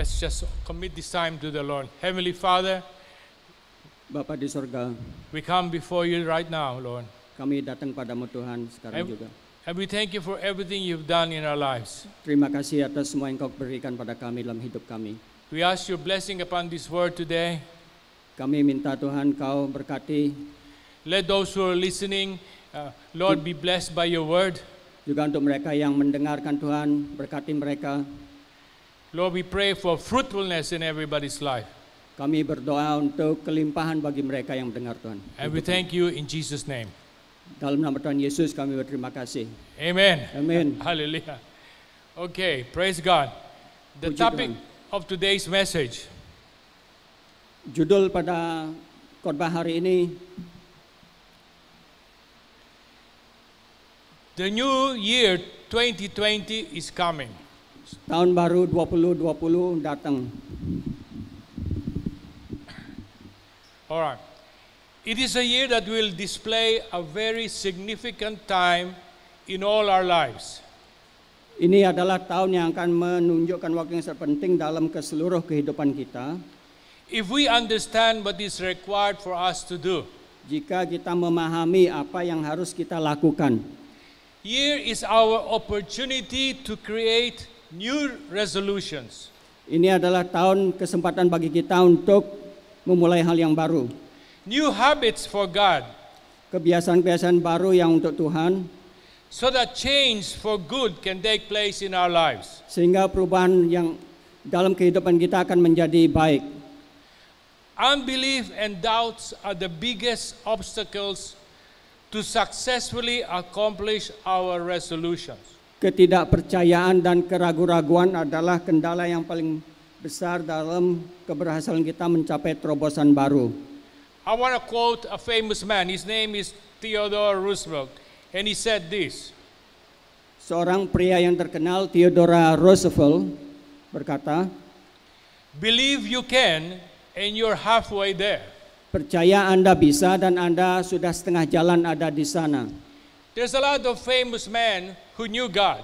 Let's just commit this time to the Lord. Heavenly Father, Bapa di sorga, we come before you right now, Lord. kami datang padamu Tuhan sekarang juga. And we thank you for everything you've done in our lives. Terima kasih atas semua yang kau berikan pada kami dalam hidup kami. We ask your blessing upon this word today. Kami minta Tuhan kau berkati. Let those who are listening, Lord, be blessed by your word. Juga untuk mereka yang mendengarkan Tuhan, berkati mereka. Lord, we pray for fruitfulness in everybody's life. Kami berdoa untuk kelimpahan bagi mereka yang mendengar Tuhan. And we thank you in Jesus' name. Dalam nama Tuhan Yesus kami berterima kasih. Amen. Amen. Hallelujah. Okay, praise God. The Puji topic Tuhan. of today's message. Judul pada khotbah hari ini, The new year 2020 is coming. tahun baru 2020 datang. All right. It is a year that will display a very significant time in all our lives. Ini adalah tahun yang akan menunjukkan waktu yang sangat penting dalam keseluruh kehidupan kita. If we understand what is required for us to do. Jika kita memahami apa yang harus kita lakukan. Here is our opportunity to create new resolutions. Ini adalah tahun kesempatan bagi kita untuk memulai hal yang baru. New habits for God. Kebiasaan-kebiasaan baru yang untuk Tuhan. So that change for good can take place in our lives. Sehingga perubahan yang dalam kehidupan kita akan menjadi baik. Unbelief and doubts are the biggest obstacles to successfully accomplish our resolutions. Ketidakpercayaan dan keraguan-raguan adalah kendala yang paling besar dalam keberhasilan kita mencapai terobosan baru. I want to quote a famous man. His name is Theodore Roosevelt. And he said this. Seorang pria yang terkenal, Theodore Roosevelt, berkata, Believe you can and you're halfway there. Percaya Anda bisa dan Anda sudah setengah jalan ada di sana. There's a lot of famous men who knew God.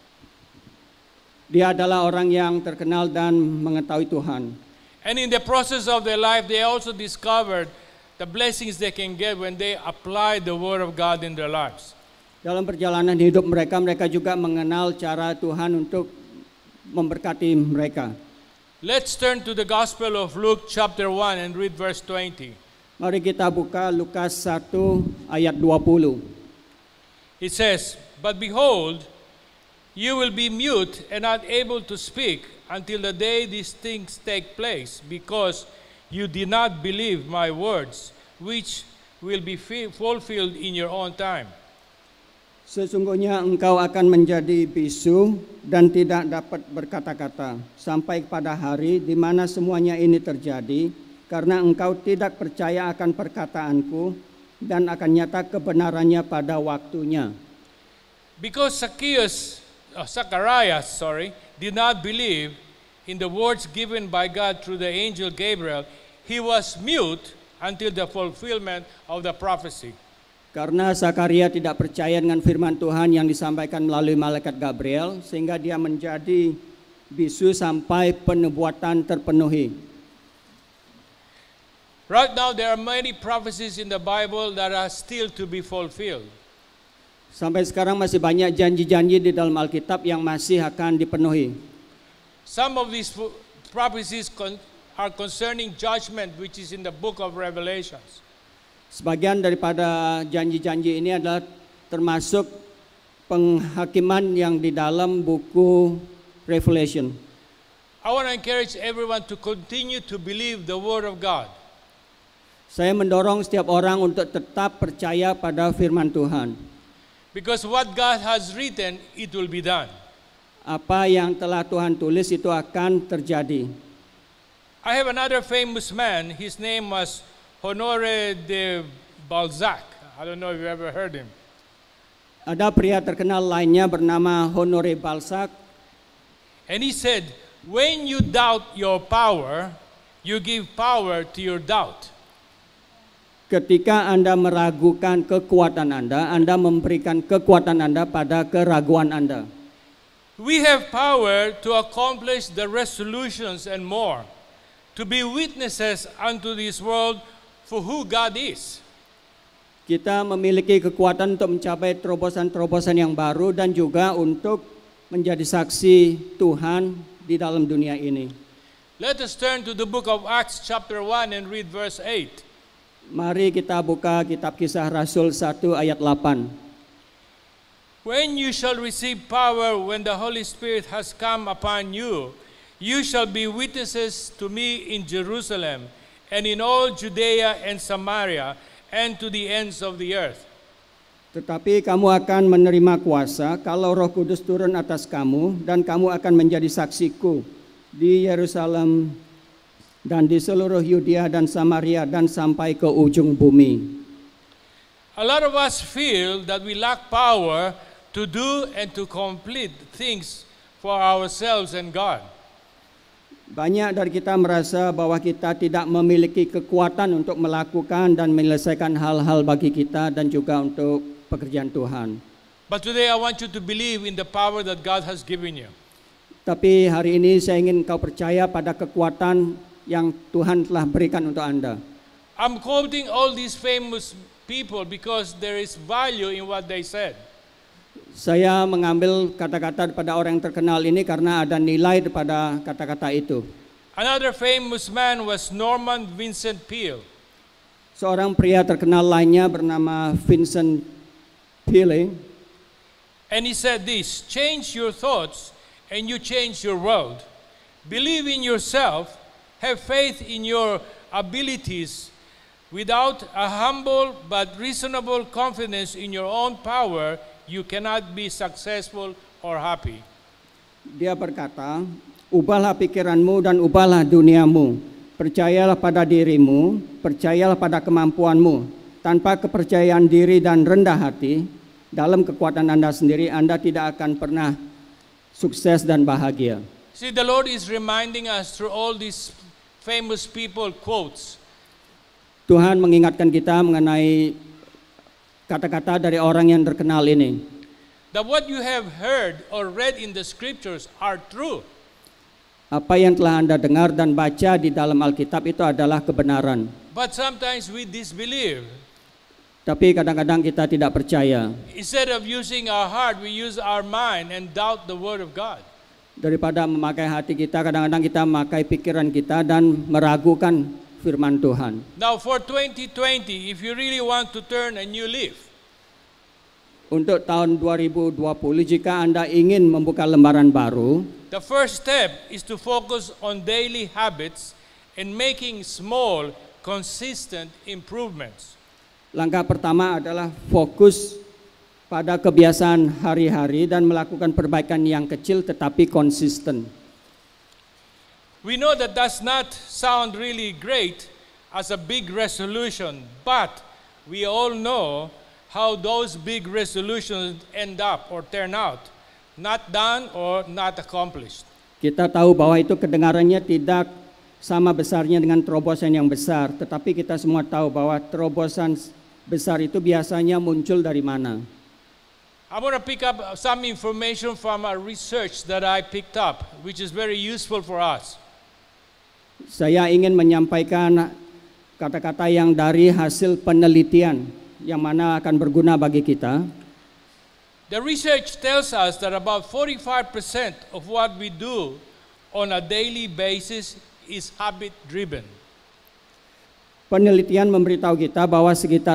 Dia adalah orang yang terkenal dan mengetahui Tuhan. And in the process of their life, they also discovered the blessings they can get when they apply the Word of God in their lives. Dalam perjalanan hidup mereka, mereka juga mengenal cara Tuhan untuk memberkati mereka. Let's turn to the Gospel of Luke chapter 1 and read verse 20. Mari kita buka Lukas 1 ayat 20. It says, But behold, you will be mute and not able to speak until the day these things take place, because you did not believe my words, which will be fulfilled in your own time. Sesungguhnya engkau akan menjadi bisu dan tidak dapat berkata-kata sampai pada hari di mana semuanya ini terjadi, karena engkau tidak percaya akan perkataanku dan akan nyata kebenarannya pada waktunya. Because Zacharias did not believe in the words given by God through the angel Gabriel, he was mute until the fulfillment of the prophecy. Karena Zakaria tidak percaya dengan firman Tuhan yang disampaikan melalui malaikat Gabriel, sehingga dia menjadi bisu sampai penubuatan terpenuhi. Right now there are many prophecies in the Bible that are still to be fulfilled. Sampai sekarang masih banyak janji-janji di dalam Alkitab yang masih akan dipenuhi. Some of these prophecies are concerning judgment, which is in the book of Revelations. Sebagian daripada janji-janji ini adalah termasuk penghakiman yang di dalam buku Revelation. I want to encourage everyone to continue to believe the Word of God. Saya mendorong setiap orang untuk tetap percaya pada firman Tuhan. Because what God has written, it will be done. Apa yang telah Tuhan tulis itu akan terjadi. I have another famous man. His name was Honoré de Balzac. I don't know if you ever heard him. Ada pria terkenal lainnya bernama Honoré Balzac. And he said, when you doubt your power, you give power to your doubt. Ketika Anda meragukan kekuatan Anda memberikan kekuatan Anda pada keraguan Anda. We have power to accomplish the resolutions and more, to be witnesses unto this world for who God is. Kita memiliki kekuatan untuk mencapai terobosan-terobosan yang baru dan juga untuk menjadi saksi Tuhan di dalam dunia ini. Let us turn to the book of Acts chapter 1 and read verse 8. Mari kita buka kitab Kisah Rasul 1 ayat 8. When you shall receive power when the Holy Spirit has come upon you, you shall be witnesses to me in Jerusalem and in all Judea and Samaria and to the ends of the earth. Tetapi kamu akan menerima kuasa kalau Roh Kudus turun atas kamu dan kamu akan menjadi saksiku di Yerusalem dan di seluruh Yudea dan Samaria dan sampai ke ujung bumi. A lot of us feel that we lack power to do and to complete things for ourselves and God. Banyak dari kita merasa bahwa kita tidak memiliki kekuatan untuk melakukan dan menyelesaikan hal-hal bagi kita dan juga untuk pekerjaan Tuhan. But today I want you to believe in the power that God has given you. Tapi hari ini saya ingin kau percaya pada kekuatan yang Tuhan telah berikan untuk Anda. I'm quoting all these famous people because there is value in what they said. Saya mengambil kata-kata pada orang yang terkenal ini karena ada nilai pada kata-kata itu. Another famous man was Norman Vincent Peale. Seorang pria terkenal lainnya bernama Vincent Peale. And he said this, change your thoughts and you change your world. Believe in yourself, have faith in your abilities. Without a humble but reasonable confidence in your own power, you cannot be successful or happy. Dia berkata, ubahlah pikiranmu dan ubahlah duniamu. Percayalah pada dirimu, percayalah pada kemampuanmu. Tanpa kepercayaan diri dan rendah hati, dalam kekuatan Anda sendiri, Anda tidak akan pernah sukses dan bahagia. See, the Lord is reminding us through all these famous people quotes. Tuhan mengingatkan kita mengenai kata-kata dari orang yang terkenal ini. That what you have heard or read in the scriptures are true. Apa yang telah Anda dengar dan baca di dalam Alkitab itu adalah kebenaran. But sometimes we disbelieve. Tapi kadang-kadang kita tidak percaya. Instead of using our heart, we use our mind and doubt the word of God. Daripada memakai hati kita, kadang-kadang kita memakai pikiran kita dan meragukan firman Tuhan. Now for 2020, if you really want to turn a new leaf, untuk tahun 2020, jika Anda ingin membuka lembaran baru, the first step is to focus on daily habits and making small, consistent improvements. Langkah pertama adalah fokus pada kebiasaan hari-hari dan melakukan perbaikan yang kecil tetapi konsisten. We know that does not sound really great as a big resolution, but we all know how those big resolutions end up or turn out, not done or not accomplished. Kita tahu bahwa itu kedengarannya tidak sama besarnya dengan terobosan yang besar, tetapi kita semua tahu bahwa terobosan besar itu biasanya muncul dari mana. I want to pick up some information from a research that I picked up, which is very useful for us. Saya ingin menyampaikan kata-kata yang dari hasil penelitian yang mana akan berguna bagi kita. The research tells us that about 45% of what we do on a daily basis is habit-driven. Penelitian memberitahu kita bahwa sekitar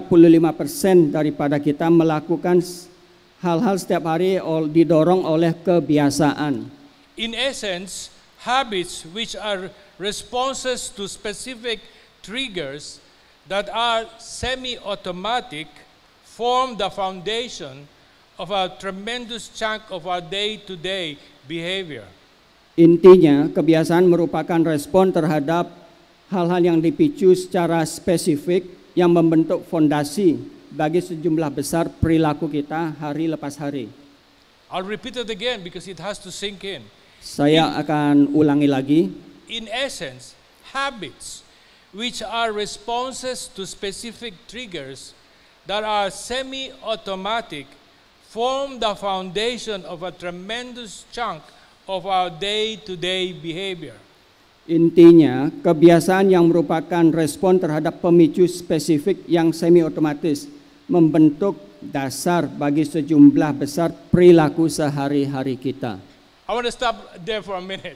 45% daripada kita melakukan hal-hal setiap hari didorong oleh kebiasaan. In essence, habits which are responses to specific triggers that are semi-automatic form the foundation of a tremendous chunk of our day-to-day behavior. Intinya, kebiasaan merupakan respon terhadap hal-hal yang dipicu secara spesifik yang membentuk fondasi bagi sejumlah besar perilaku kita hari lepas hari. I'll repeat it again because it has to sink in. Saya akan ulangi lagi. In essence, habits which are responses to specific triggers that are semi-automatic form the foundation of a tremendous chunk of our day-to-day behavior. Intinya, kebiasaan yang merupakan respon terhadap pemicu spesifik yang semi-otomatis membentuk dasar bagi sejumlah besar perilaku sehari-hari kita. I want to stop there for a minute.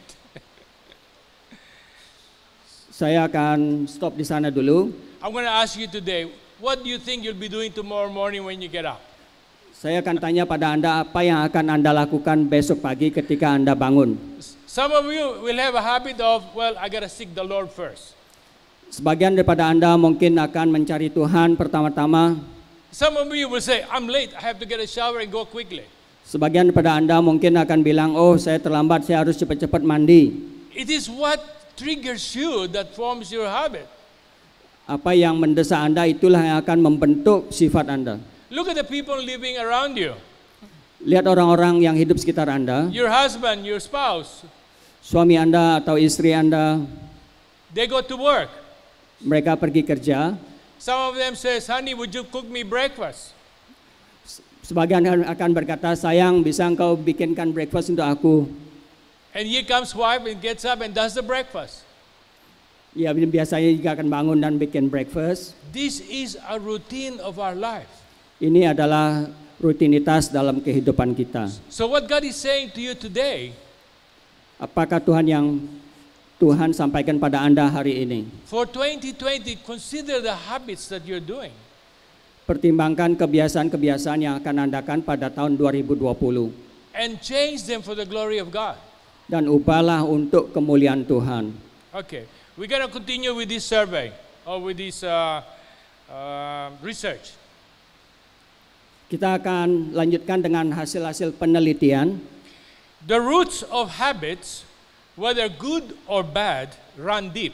Saya akan stop di sana dulu. I'm going to ask you today, what do you think you'll be doing tomorrow morning when you get up? Saya akan tanya pada Anda apa yang akan Anda lakukan besok pagi ketika Anda bangun. Some of you will have a habit of, well, I got to seek the Lord first. Sebagian daripada Anda mungkin akan mencari Tuhan pertama-tama. Some of you will say, I'm late, I have to get a shower and go quickly. Sebagian daripada Anda mungkin akan bilang, oh saya terlambat, saya harus cepat-cepat mandi. It is what triggers you that forms your habit. Apa yang mendesak Anda itulah yang akan membentuk sifat Anda. Look at the people living around you. Lihat orang-orang yang hidup sekitar Anda. Your husband, your spouse. Suami Anda atau istri Anda. They go to work. Mereka pergi kerja. Some of them says, honey, would you cook me breakfast? Sebagian akan berkata, sayang bisa engkau bikinkan breakfast untuk aku. And here comes wife and gets up and does the breakfast. Ya biasanya juga akan bangun dan bikin breakfast. This is a routine of our life. Ini adalah rutinitas dalam kehidupan kita. So what God is saying to you today, apakah Tuhan sampaikan pada Anda hari ini? for 2020, consider the habits that you're doing. Pertimbangkan kebiasaan-kebiasaan yang akan Anda lakukan pada tahun 2020. And change them for the glory of God. Dan ubahlah untuk kemuliaan Tuhan. Okay, we're going to continue with this survey or with this research. Kita akan lanjutkan dengan hasil-hasil penelitian. The roots of habits, whether good or bad, run deep.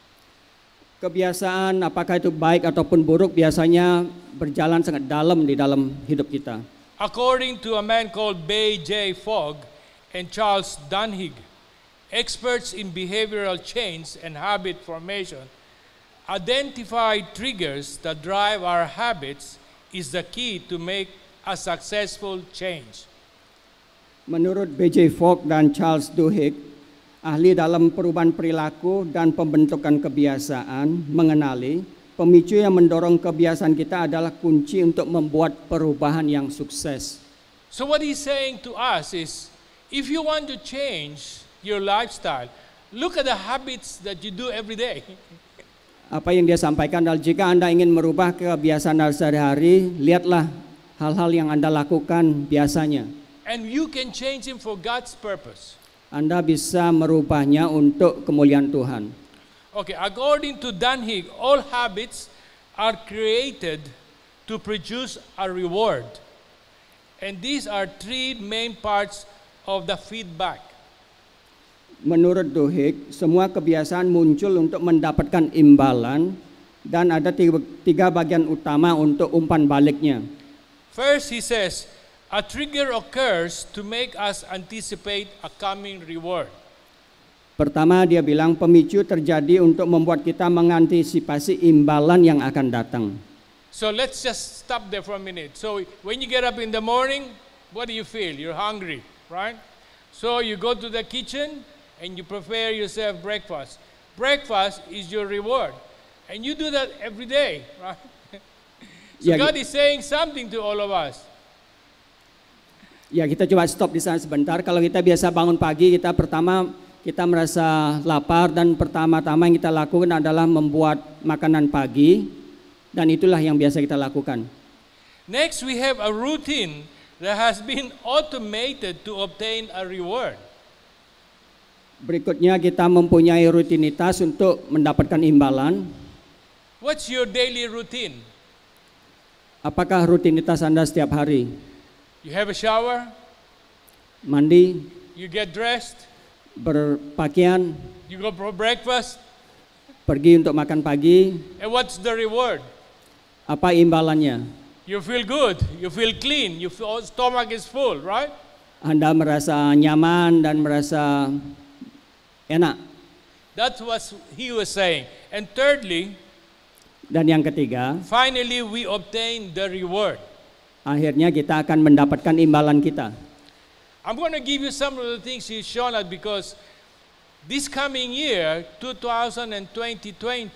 Kebiasaan apakah itu baik ataupun buruk biasanya berjalan sangat dalam di dalam hidup kita. According to a man called Bay J. Fogg and Charles Duhigg, experts in behavioral change and habit formation, identify triggers that drive our habits is the key to make a successful change. Menurut B.J. Fogg dan Charles Duhigg, ahli dalam perubahan perilaku dan pembentukan kebiasaan, mengenali pemicu yang mendorong kebiasaan kita adalah kunci untuk membuat perubahan yang sukses. So what he's saying to us is, if you want to change your lifestyle, look at the habits that you do every day. Apa yang dia sampaikan adalah jika Anda ingin merubah kebiasaan sehari-hari, lihatlah hal-hal yang Anda lakukan biasanya. And you can change them for God's purpose. Anda bisa merubahnya untuk kemuliaan Tuhan. Okay, according to Duhigg, all habits are created to produce a reward. And these are three main parts of the feedback. Menurut Duhigg, semua kebiasaan muncul untuk mendapatkan imbalan dan ada tiga bagian utama untuk umpan baliknya. First, he says, a trigger occurs to make us anticipate a coming reward. Pertama, dia bilang pemicu terjadi untuk membuat kita mengantisipasi imbalan yang akan datang. So let's just stop there for a minute. So when you get up in the morning, what do you feel? You're hungry, right? So you go to the kitchen and you prepare yourself breakfast. Breakfast is your reward. And you do that every day, right? So Ya, God is saying something to all of us. Ya, kita coba stop di sana sebentar. Kalau kita biasa bangun pagi, kita merasa lapar dan pertama-tama yang kita lakukan adalah membuat makanan pagi dan itulah yang biasa kita lakukan. Next, we have a routine that has been automated to obtain a reward. Berikutnya kita mempunyai rutinitas untuk mendapatkan imbalan. What's your daily routine? Apakah rutinitas Anda setiap hari? You have a shower, Mandi, you get dressed, berpakaian, you go for breakfast, pergi untuk makan pagi. and what's the reward? Apa imbalannya? You feel good, you feel clean, your stomach is full, right? Anda merasa nyaman dan merasa enak. That's what he was saying. And thirdly, Dan yang ketiga, finally we obtain the reward. akhirnya kita akan mendapatkan imbalan kita. I'm going to give you some of the things he's shown us because this coming year, 2020,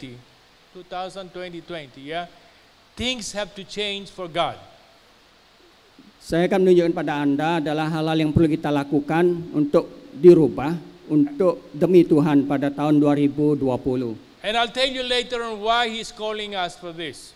yeah, things have to change for God. Saya akan menunjukkan pada Anda adalah hal-hal yang perlu kita lakukan untuk dirubah untuk demi Tuhan pada tahun 2020. And I'll tell you later on why he's calling us for this.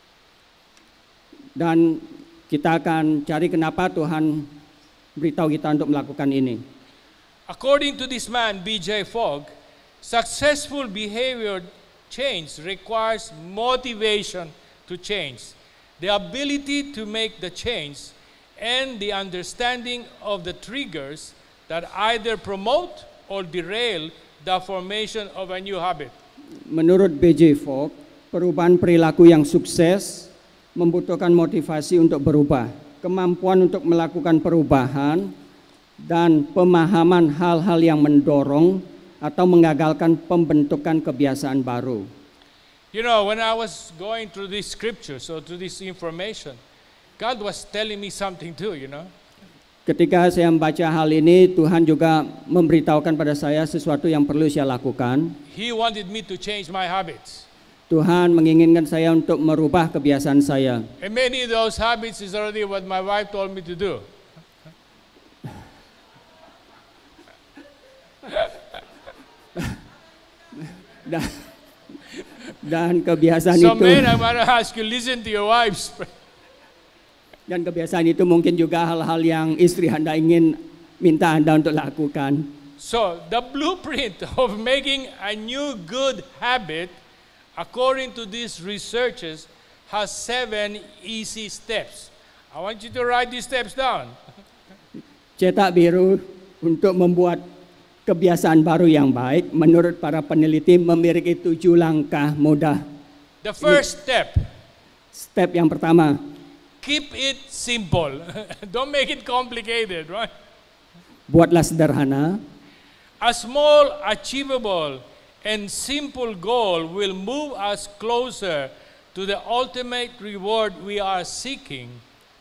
Dan kita akan cari kenapa Tuhan beritahu kita untuk melakukan ini. According to this man, B.J. Fogg, successful behavior change requires motivation to change, the ability to make the change, and the understanding of the triggers that either promote or derail the formation of a new habit. Menurut B.J. Fogg, perubahan perilaku yang sukses membutuhkan motivasi untuk berubah, kemampuan untuk melakukan perubahan, dan pemahaman hal-hal yang mendorong atau mengagalkan pembentukan kebiasaan baru. You know, when I was going through these scriptures or through this information, God was telling me something too, you know. Ketika saya membaca hal ini, Tuhan juga memberitahukan pada saya sesuatu yang perlu saya lakukan. He wanted me to change my habits. Tuhan menginginkan saya untuk merubah kebiasaan saya. And many of those habits is already what my wife told me to do. Dan kebiasaan So itu, man, I want to ask you, listen to your wives. dan kebiasaan itu mungkin juga hal-hal yang istri Anda ingin minta Anda untuk lakukan. So the blueprint of making a new good habit, according to these researchers, has 7 easy steps. I want you to write these steps down. Cetak biru untuk membuat kebiasaan baru yang baik, menurut para peneliti memiliki 7 langkah mudah. The first step, Step yang pertama, keep it simple. Don't make it complicated, right? buatlah sederhana. A small, achievable, and simple goal will move us closer to the ultimate reward we are seeking.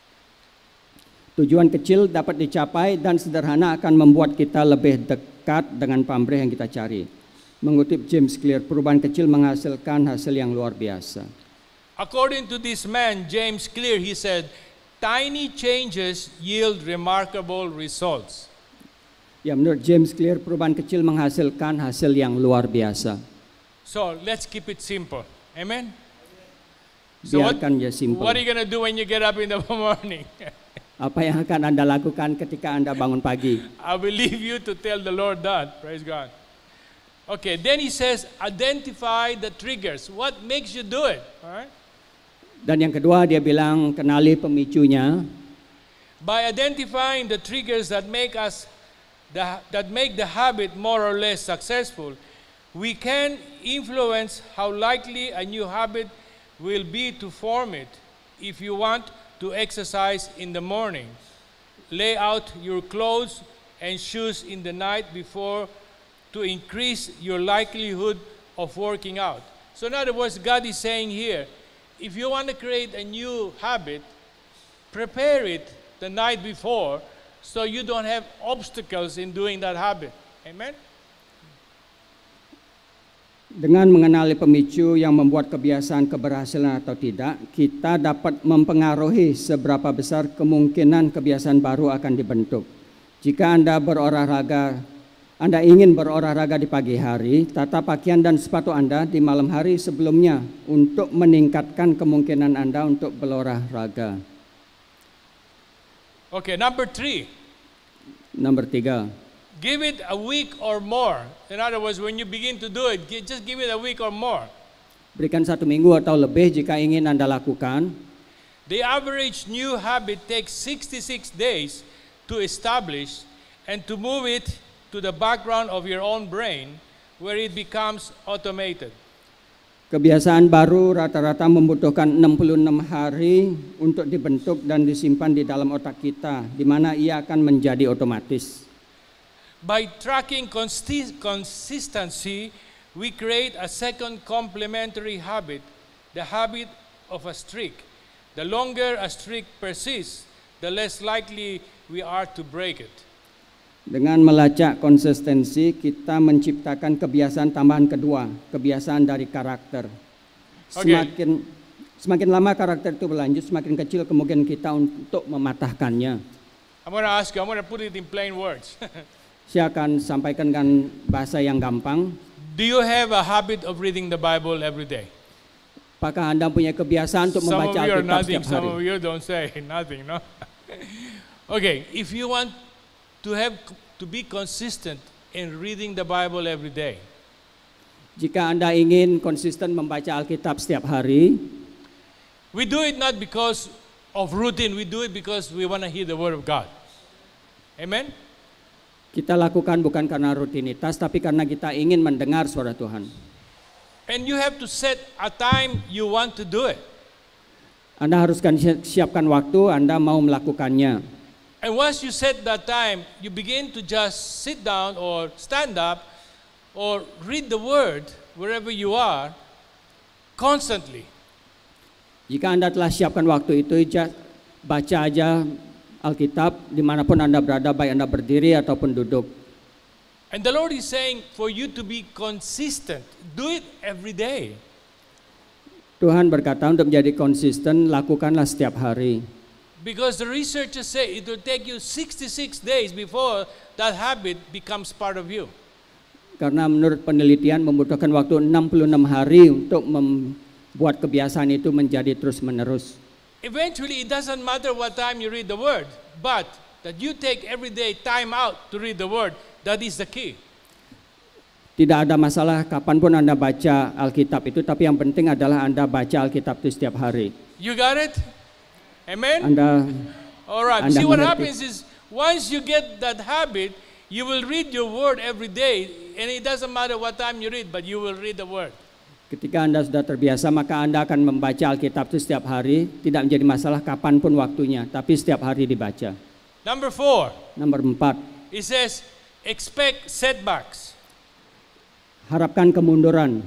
Tujuan kecil dapat dicapai dan sederhana akan membuat kita lebih dekat dengan pamrih yang kita cari. Mengutip James Clear, perubahan kecil menghasilkan hasil yang luar biasa. According to this man, James Clear, he said, tiny changes yield remarkable results. Ya, menurut James Clear, perubahan kecil menghasilkan hasil yang luar biasa. So let's keep it simple. Amen? So Biarkan ya simple. what are you going to do when you get up in the morning? Apa yang akan Anda lakukan ketika Anda bangun pagi? I will leave you to tell the Lord that. Praise God. Okay, then he says, identify the triggers. What makes you do it? All right? Dan yang kedua dia bilang kenali pemicunya. By identifying the triggers that make the habit more or less successful, we can influence how likely a new habit will be to form it. If you want to exercise in the morning, lay out your clothes and shoes in the night before to increase your likelihood of working out. So in other words, God is saying here, if you want to create a new habit, prepare it the night before so you don't have obstacles in doing that habit. Amen? Dengan mengenali pemicu yang membuat kebiasaan keberhasilan atau tidak, kita dapat mempengaruhi seberapa besar kemungkinan kebiasaan baru akan dibentuk. Jika Anda ingin berolahraga di pagi hari, tata pakaian dan sepatu Anda di malam hari sebelumnya untuk meningkatkan kemungkinan Anda untuk berolahraga. Okay, number 3. Nomor 3. Give it a week or more. In other words, when you begin to do it, just give it a week or more. Berikan 1 minggu atau lebih jika ingin Anda lakukan. The average new habit takes 66 days to establish and to move it to the background of your own brain where it becomes automated. Kebiasaan baru rata-rata membutuhkan 66 hari untuk dibentuk dan disimpan di dalam otak kita, di mana ia akan menjadi otomatis. By tracking consistency, we create a second complementary habit, the habit of a streak. The longer a streak persists, the less likely we are to break it. Dengan melacak konsistensi, kita menciptakan kebiasaan tambahan kedua, kebiasaan dari karakter. Semakin lama karakter itu berlanjut, semakin kecil kemungkinan kita untuk mematahkannya. I'm going to ask you, I'm going to put it in plain words. Saya akan sampaikan dengan bahasa yang gampang. Do you have a habit of reading the Bible every day? Apakah Anda punya kebiasaan untuk Some of membaca you are Alkitab nodding, setiap some of hari? you don't say nothing, no? Okay, if you want to be consistent in reading the Bible every day, Jika Anda ingin konsisten membaca Alkitab setiap hari, we do it not because of routine, we do it because we want to hear the Word of God. Amen? kita lakukan bukan karena rutinitas, tapi karena kita ingin mendengar suara Tuhan. And you have to set a time you want to do it. Anda harus siapkan waktu Anda mau melakukannya. And once you set that time, you begin to just sit down or stand up or read the Word wherever you are constantly. Jika Anda telah siapkan waktu itu, baca aja Alkitab dimanapun Anda berada, baik Anda berdiri ataupun duduk. And the Lord is saying for you to be consistent, do it every day. Tuhan berkata untuk menjadi konsisten, lakukanlah setiap hari. Because the researchers say it will take you 66 days before that habit becomes part of you. Karena menurut penelitian membutuhkan waktu 66 hari untuk membuat kebiasaan itu menjadi terus-menerus. Eventually it doesn't matter what time you read the Word, but that you take every day time out to read the Word, that is the key. Tidak ada masalah kapanpun Anda baca Alkitab itu, tapi yang penting adalah Anda baca Alkitab itu setiap hari. You got it? Amen? Alright, see what happens is once you get that habit, you will read your Word every day, and it doesn't matter what time you read, but you will read the Word. Ketika Anda sudah terbiasa, maka Anda akan membaca Alkitab itu setiap hari, tidak menjadi masalah kapanpun waktunya, tapi setiap hari dibaca. Number 4. Nomor 4. It says, expect setbacks. Harapkan kemunduran.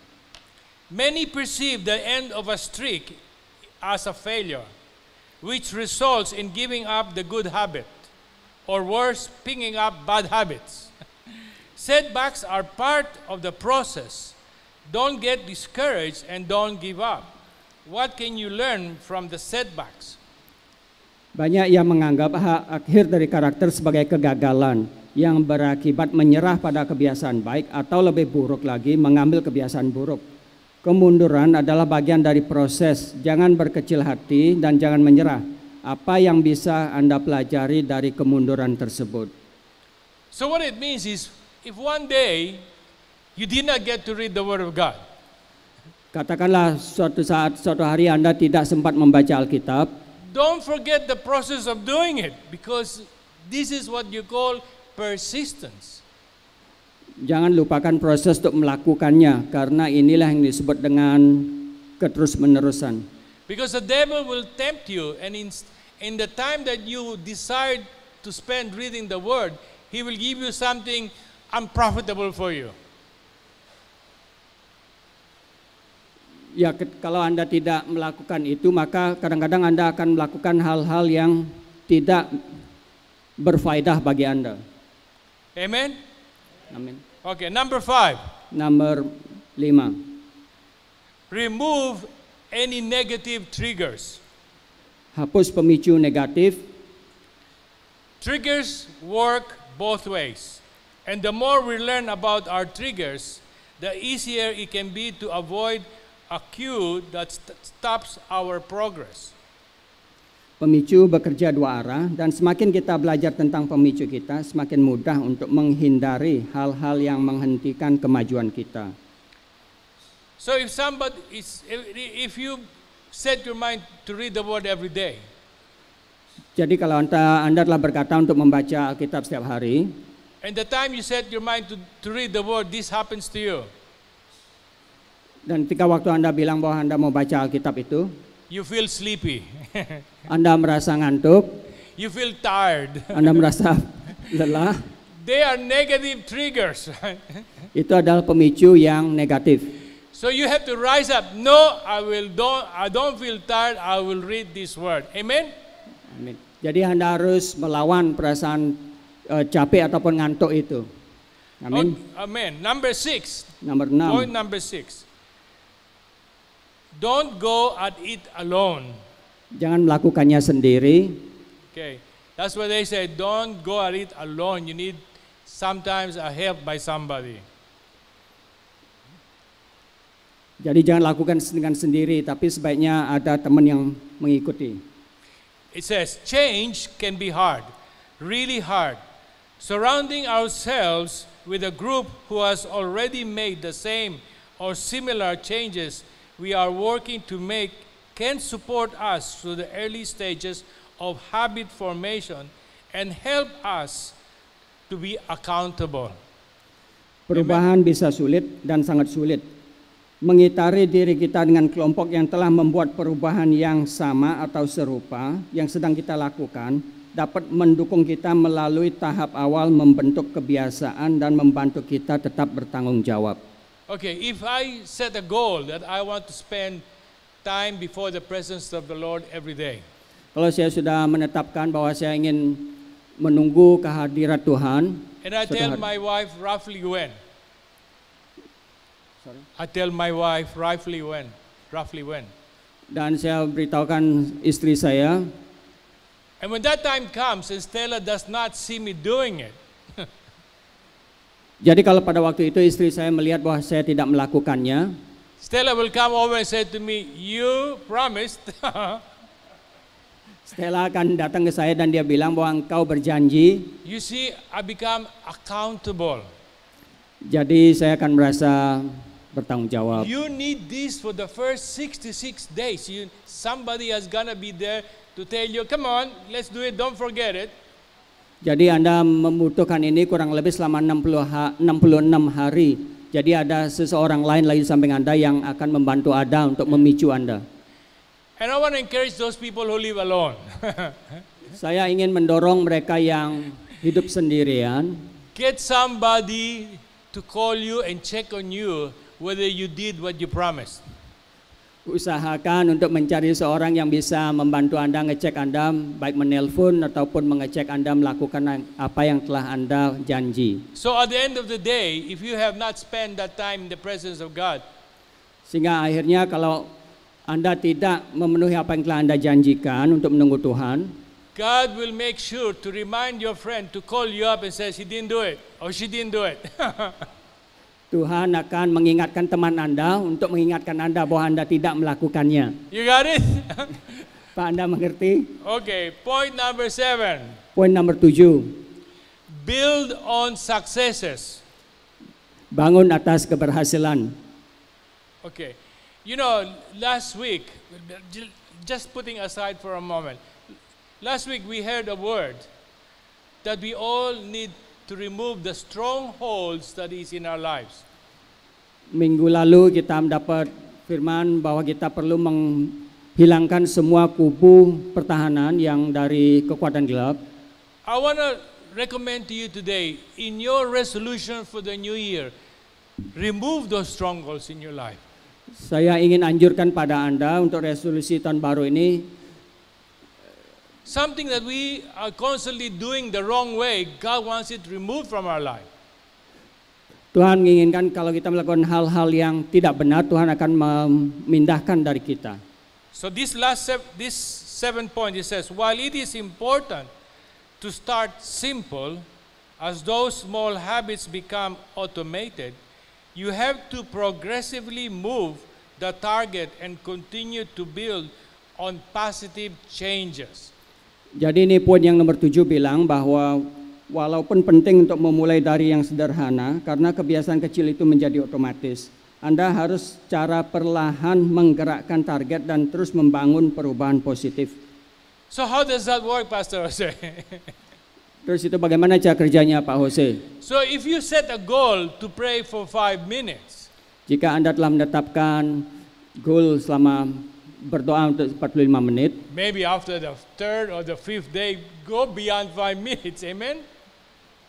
Many perceive the end of a streak as a failure, which results in giving up the good habit, or worse, picking up bad habits. Setbacks are part of the process. Don't get discouraged and don't give up. What can you learn from the setbacks? Banyak yang menganggap akhir dari karakter sebagai kegagalan yang berakibat menyerah pada kebiasaan baik, atau lebih buruk lagi mengambil kebiasaan buruk. Kemunduran adalah bagian dari proses. Jangan berkecil hati dan jangan menyerah. Apa yang bisa Anda pelajari dari kemunduran tersebut? So what it means is, if one day you did not get to read the Word of God, katakanlah suatu hari Anda tidak sempat membaca Alkitab, don't forget the process of doing it, because this is what you call persistence. Jangan lupakan proses untuk melakukannya, karena inilah yang disebut dengan keterus-menerusan. Because the devil will tempt you, and in the time that you decide to spend reading the Word, he will give you something unprofitable for you. Ya, kalau Anda tidak melakukan itu, maka kadang-kadang Anda akan melakukan hal-hal yang tidak berfaedah bagi Anda. Amen? Amin. Okay, number 5. Nomor 5. Remove any negative triggers. Hapus pemicu negatif. Triggers work both ways. And the more we learn about our triggers, the easier it can be to avoid a cue that stops our progress. Pemicu bekerja dua arah, dan semakin kita belajar tentang pemicu kita, semakin mudah untuk menghindari hal-hal yang menghentikan kemajuan kita. So if you set your mind to read the Word every day, jadi kalau Anda telah berkata untuk membaca Alkitab setiap hari, and the time you set your mind to read the Word, this happens to you. Dan ketika waktu Anda bilang bahwa Anda mau baca Alkitab itu, you feel sleepy. Anda merasa ngantuk. You feel tired. Anda merasa lelah. They are negative triggers. Itu adalah pemicu yang negatif. So you have to rise up. No, I don't feel tired. I will read this word. Amen. Amin. Jadi Anda harus melawan perasaan capek ataupun ngantuk itu. Amin. Amen. Number 6. Nomor 6. Point number 6. Don't go at it alone. Jangan melakukannya sendiri. Okay. That's what they say. Don't go at it alone. You need sometimes a help by somebody. Jadi jangan lakukan dengan sendiri, tapi sebaiknya ada teman yang mengikuti. It says, change can be hard, really hard. Surrounding ourselves with a group who has already made the same or similar changes we are working to make can support us through the early stages of habit formation and help us to be accountable. Perubahan bisa sulit dan sangat sulit. Mengitari diri kita dengan kelompok yang telah membuat perubahan yang sama atau serupa yang sedang kita lakukan dapat mendukung kita melalui tahap awal membentuk kebiasaan dan membantu kita tetap bertanggung jawab. Okay, if I set a goal that I want to spend time before the presence of the Lord every day. Kalau saya sudah menetapkan bahwa saya ingin menunggu kehadirat Tuhan, and I tell my wife roughly when. Sorry? I tell my wife roughly when. Dan saya beritahukan istri saya. And when that time comes and Stella does not see me doing it. Jadi kalau pada waktu itu istri saya melihat bahwa saya tidak melakukannya, Stella will come over and say to me, "You promised." Stella akan datang ke saya dan dia bilang bahwa engkau berjanji. You see, I become accountable. Jadi saya akan merasa bertanggung jawab. You need this for the first 66 days. Somebody is gonna be there to tell you, "Come on, let's do it. Don't forget it." Jadi Anda membutuhkan ini kurang lebih selama 66 hari. Jadi ada seseorang lain lagi di samping Anda yang akan membantu Anda untuk memicu Anda. And I want to encourage those people who live alone. Saya ingin mendorong mereka yang hidup sendirian. Get somebody to call you and check on you whether you did what you promised. Usahakan untuk mencari seorang yang bisa membantu Anda, ngecek Anda, baik menelpon ataupun mengecek Anda melakukan apa yang telah Anda janji. So at the end of the day, if you have not spent that time in the presence of God, sehingga akhirnya kalau Anda tidak memenuhi apa yang telah Anda janjikan untuk menunggu Tuhan, God will make sure to remind your friend to call you up and says he didn't do it or she didn't do it. Tuhan akan mengingatkan teman Anda untuk mengingatkan Anda bahwa Anda tidak melakukannya. You got it? Pak, Anda mengerti? Okay, point number 7. Poin nomor 7. Build on successes. Bangun atas keberhasilan. Okay. You know, last week, just putting aside for a moment, last week we heard a word that we all need to remove the strongholds that is in our lives. Minggu lalu kita mendapat firman bahwa kita perlu menghilangkan semua kubu pertahanan yang dari kekuatan gelap. I want to recommend to you today, in your resolution for the new year, remove those strongholds in your life. Saya ingin anjurkan pada Anda untuk resolusi tahun baru ini, something that we are constantly doing the wrong way, God wants it removed from our life. Tuhan menginginkan kalau kita melakukan hal-hal yang tidak benar, Tuhan akan memindahkan dari kita. So this 7 point, it says, while it is important to start simple, as those small habits become automated, you have to progressively move the target and continue to build on positive changes. Jadi ini poin yang nomor 7 bilang bahwa walaupun penting untuk memulai dari yang sederhana, karena kebiasaan kecil itu menjadi otomatis. Anda harus secara perlahan menggerakkan target dan terus membangun perubahan positif. So how does that work, Pastor Jose? Terus itu bagaimana cara kerjanya Pak Jose? So if you set a goal to pray for 5 minutes. Jika Anda telah menetapkan goal selama berdoa untuk 45 menit. Maybe after the 3rd or the 5th day, go beyond 5 minutes. Amen?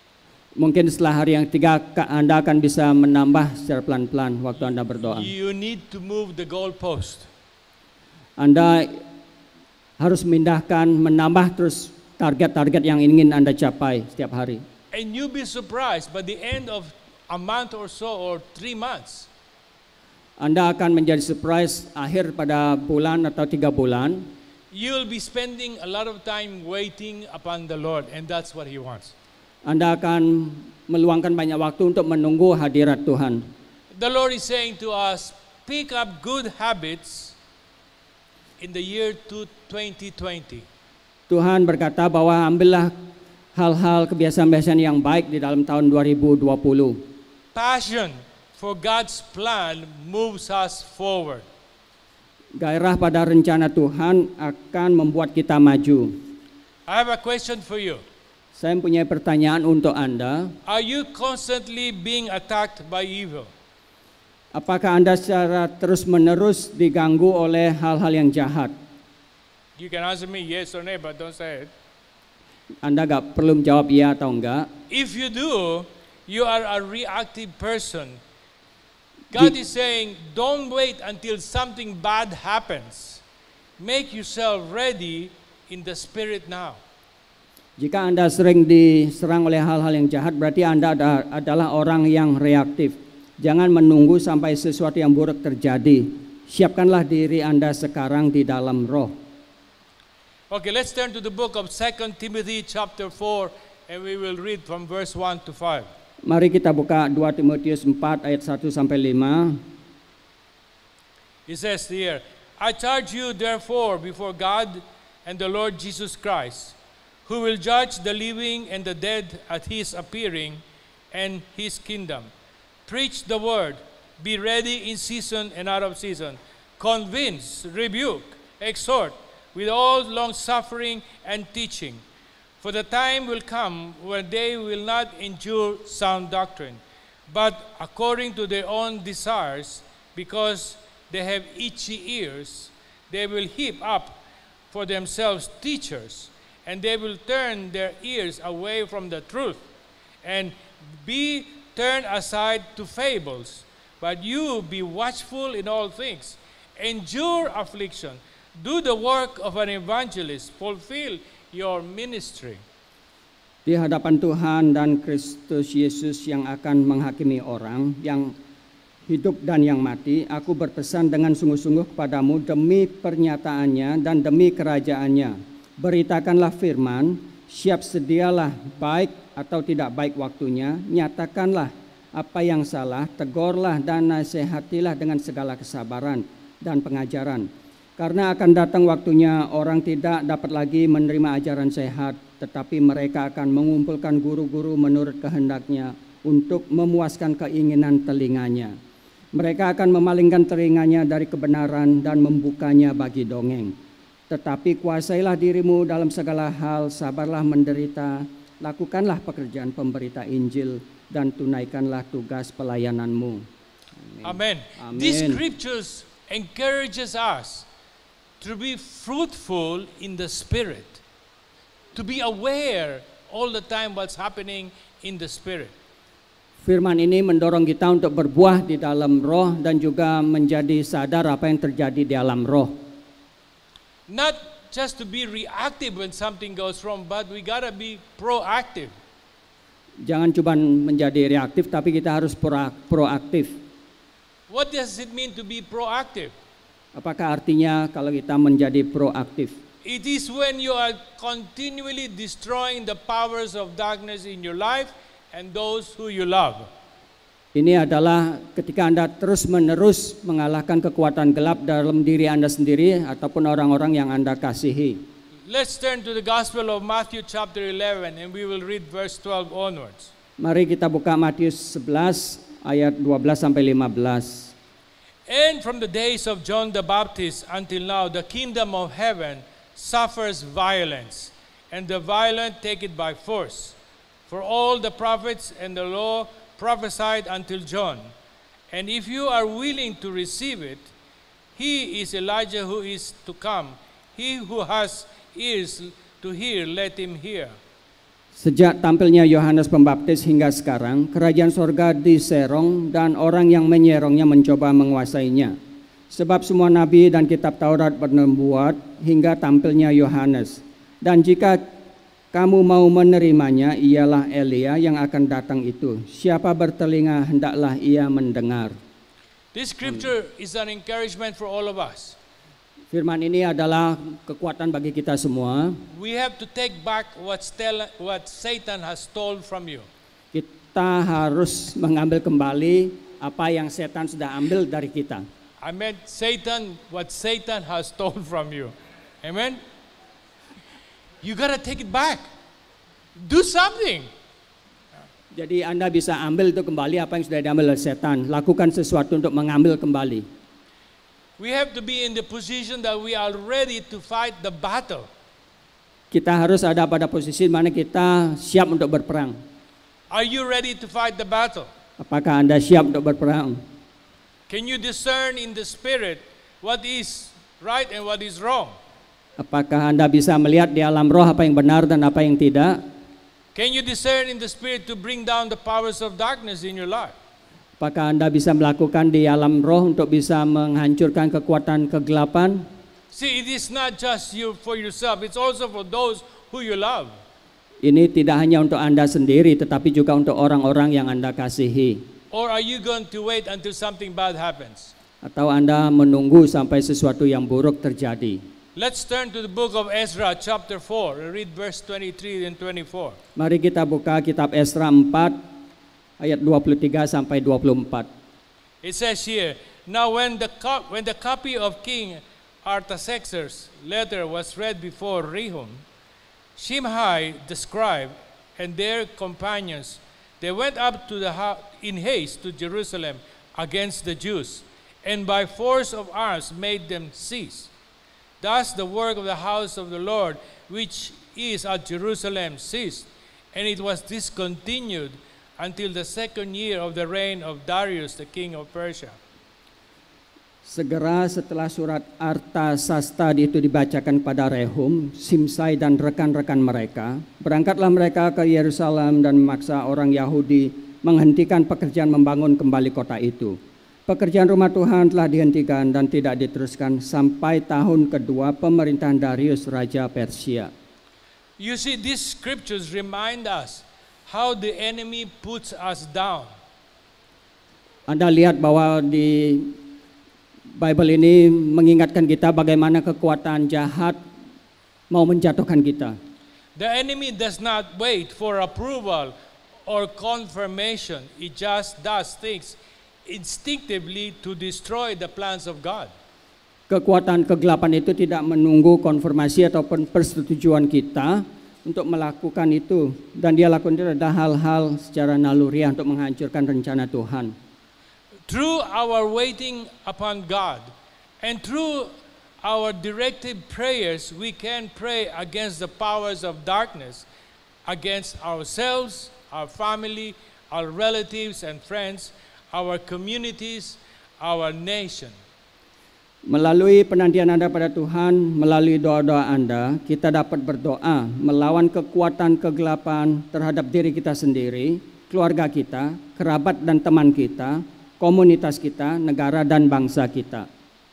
Mungkin setelah hari yang 3 Anda akan bisa menambah secara pelan-pelan waktu Anda berdoa. You need to move the goalpost. Anda harus menambah terus target-target yang ingin Anda capai setiap hari. And you'll be surprised by the end of a month or so or 3 months. Anda akan menjadi surprise akhir pada bulan atau 3 bulan. You'll be spending a lot of time waiting upon the Lord, and that's what He wants. Anda akan meluangkan banyak waktu untuk menunggu hadirat Tuhan. The Lord is saying to us, pick up good habits in the year 2020. Tuhan berkata bahwa ambillah hal-hal kebiasaan-kebiasaan yang baik di dalam tahun 2020. Passion for God's plan moves us forward. Gairah pada rencana Tuhan akan membuat kita maju. I have a question for you. Saya mempunyai pertanyaan untuk Anda. Are you constantly being attacked by evil? Apakah Anda secara terus-menerus diganggu oleh hal-hal yang jahat? You can answer me yes or no, but don't say it. Anda gak perlu menjawab iya atau enggak. If you do, you are a reactive person. God is saying, don't wait until something bad happens. Make yourself ready in the spirit now. Jika Anda sering diserang oleh hal-hal yang jahat, berarti Anda adalah orang yang reaktif. Jangan menunggu sampai sesuatu yang buruk terjadi. Siapkanlah diri Anda sekarang di dalam roh. Okay, let's turn to the book of 2 Timothy chapter 4, and we will read from verse 1 to 5. Mari kita buka 2 Timotius 4 ayat 1 sampai 5. It says here, I charge you therefore before God and the Lord Jesus Christ, who will judge the living and the dead at His appearing and His kingdom. Preach the word, be ready in season and out of season. Convince, rebuke, exhort with all long suffering and teaching. For the time will come when they will not endure sound doctrine, but according to their own desires, because they have itchy ears, they will heap up for themselves teachers, and they will turn their ears away from the truth, and be turned aside to fables. But you be watchful in all things, endure affliction, do the work of an evangelist, fulfill your ministry. Di hadapan Tuhan dan Kristus Yesus yang akan menghakimi orang yang hidup dan yang mati, aku berpesan dengan sungguh-sungguh kepadamu demi pernyataannya dan demi kerajaannya. Beritakanlah firman, siap sedialah baik atau tidak baik waktunya, nyatakanlah apa yang salah, tegurlah dan nasihatilah dengan segala kesabaran dan pengajaran. Karena akan datang waktunya orang tidak dapat lagi menerima ajaran sehat, tetapi mereka akan mengumpulkan guru-guru menurut kehendaknya untuk memuaskan keinginan telinganya. Mereka akan memalingkan telinganya dari kebenaran dan membukanya bagi dongeng. Tetapi kuasailah dirimu dalam segala hal, sabarlah menderita, lakukanlah pekerjaan pemberita Injil, dan tunaikanlah tugas pelayananmu. Amen. Amen. These scriptures encourages us to be fruitful in the Spirit, to be aware all the time what's happening in the Spirit. Firman ini mendorong kita untuk berbuah di dalam roh dan juga menjadi sadar apa yang terjadi di dalam roh. Not just to be reactive when something goes wrong, but we gotta be proactive. Jangan cuma menjadi reaktif, tapi kita harus proaktif. What does it mean to be proactive? Apakah artinya kalau kita menjadi proaktif? It is when you are continually destroying the powers of darkness in your life and those who you love. Ini adalah ketika Anda terus-menerus mengalahkan kekuatan gelap dalam diri Anda sendiri ataupun orang-orang yang Anda kasihi. Let's turn to the Gospel of Matthew chapter 11 and we will read verse 12 onwards. Mari kita buka Matius 11 ayat 12 sampai 15. And from the days of John the Baptist until now, the kingdom of heaven suffers violence, and the violent take it by force. For all the prophets and the law prophesied until John. And if you are willing to receive it, he is Elijah who is to come. He who has ears to hear, let him hear. Sejak tampilnya Yohanes Pembaptis hingga sekarang, kerajaan sorga diserong dan orang yang menyerongnya mencoba menguasainya. Sebab semua nabi dan kitab Taurat bernubuat hingga tampilnya Yohanes. Dan jika kamu mau menerimanya, ialah Elia yang akan datang itu. Siapa bertelinga, hendaklah ia mendengar. This scripture is an encouragement for all of us. Firman ini adalah kekuatan bagi kita semua. We have to take back what Satan has stole from you. Kita harus mengambil kembali apa yang setan sudah ambil dari kita. I meant what Satan has stole from you. Amen? You gotta take it back. Do something. Jadi Anda bisa ambil itu kembali apa yang sudah diambil oleh setan. Lakukan sesuatu untuk mengambil kembali. We have to be in the position that we are ready to fight the battle. Kita harus ada pada posisi mana kita siap untuk berperang. Are you ready to fight the battle? Apakah Anda siap untuk berperang? Can you discern in the spirit what is right and what is wrong? Apakah Anda bisa melihat di alam roh apa yang benar dan apa yang tidak? Can you discern in the spirit to bring down the powers of darkness in your life? Apakah Anda bisa melakukan di alam roh untuk bisa menghancurkan kekuatan kegelapan? See, it is not just for yourself, it's also for those who you love. Ini tidak hanya untuk Anda sendiri, tetapi juga untuk orang-orang yang Anda kasihi. Or are you going to wait until something bad happens? Atau Anda menunggu sampai sesuatu yang buruk terjadi? Let's turn to the book of Ezra chapter 4, read verse 23 and 24. Mari kita buka kitab Ezra 4. Ayat 23 sampai 24. It says here, now when the copy of King Artaxerxes' letter was read before Rehum, Shimei the scribe and their companions, they went up to in haste to Jerusalem against the Jews, and by force of arms made them cease. Thus the work of the house of the Lord, which is at Jerusalem, ceased, and it was discontinued until the second year of the reign of Darius, the king of Persia. Segera setelah surat Artasasta itu dibacakan pada Rehum, Simsai dan rekan-rekan mereka, berangkatlah mereka ke Yerusalem dan memaksa orang Yahudi menghentikan pekerjaan membangun kembali kota itu. Pekerjaan rumah Tuhan telah dihentikan dan tidak diteruskan sampai tahun kedua pemerintahan Darius, Raja Persia. You see, these scriptures remind us how the enemy puts us down. Anda lihat bahwa di Bible ini mengingatkan kita bagaimana kekuatan jahat mau menjatuhkan kita. The enemy does not wait for approval or confirmation. It just does things instinctively to destroy the plans of God. Kekuatan kegelapan itu tidak menunggu konfirmasi ataupun persetujuan kita untuk melakukan itu, dan dia lakukan itu adalah hal-hal secara naluriah untuk menghancurkan rencana Tuhan. Through our waiting upon God and through our directed prayers, we can pray against the powers of darkness, against ourselves, our family, our relatives and friends, our communities, our nation. Melalui penantian Anda pada Tuhan, melalui doa-doa Anda, kita dapat berdoa melawan kekuatan kegelapan terhadap diri kita sendiri, keluarga kita, kerabat dan teman kita, komunitas kita, negara dan bangsa kita.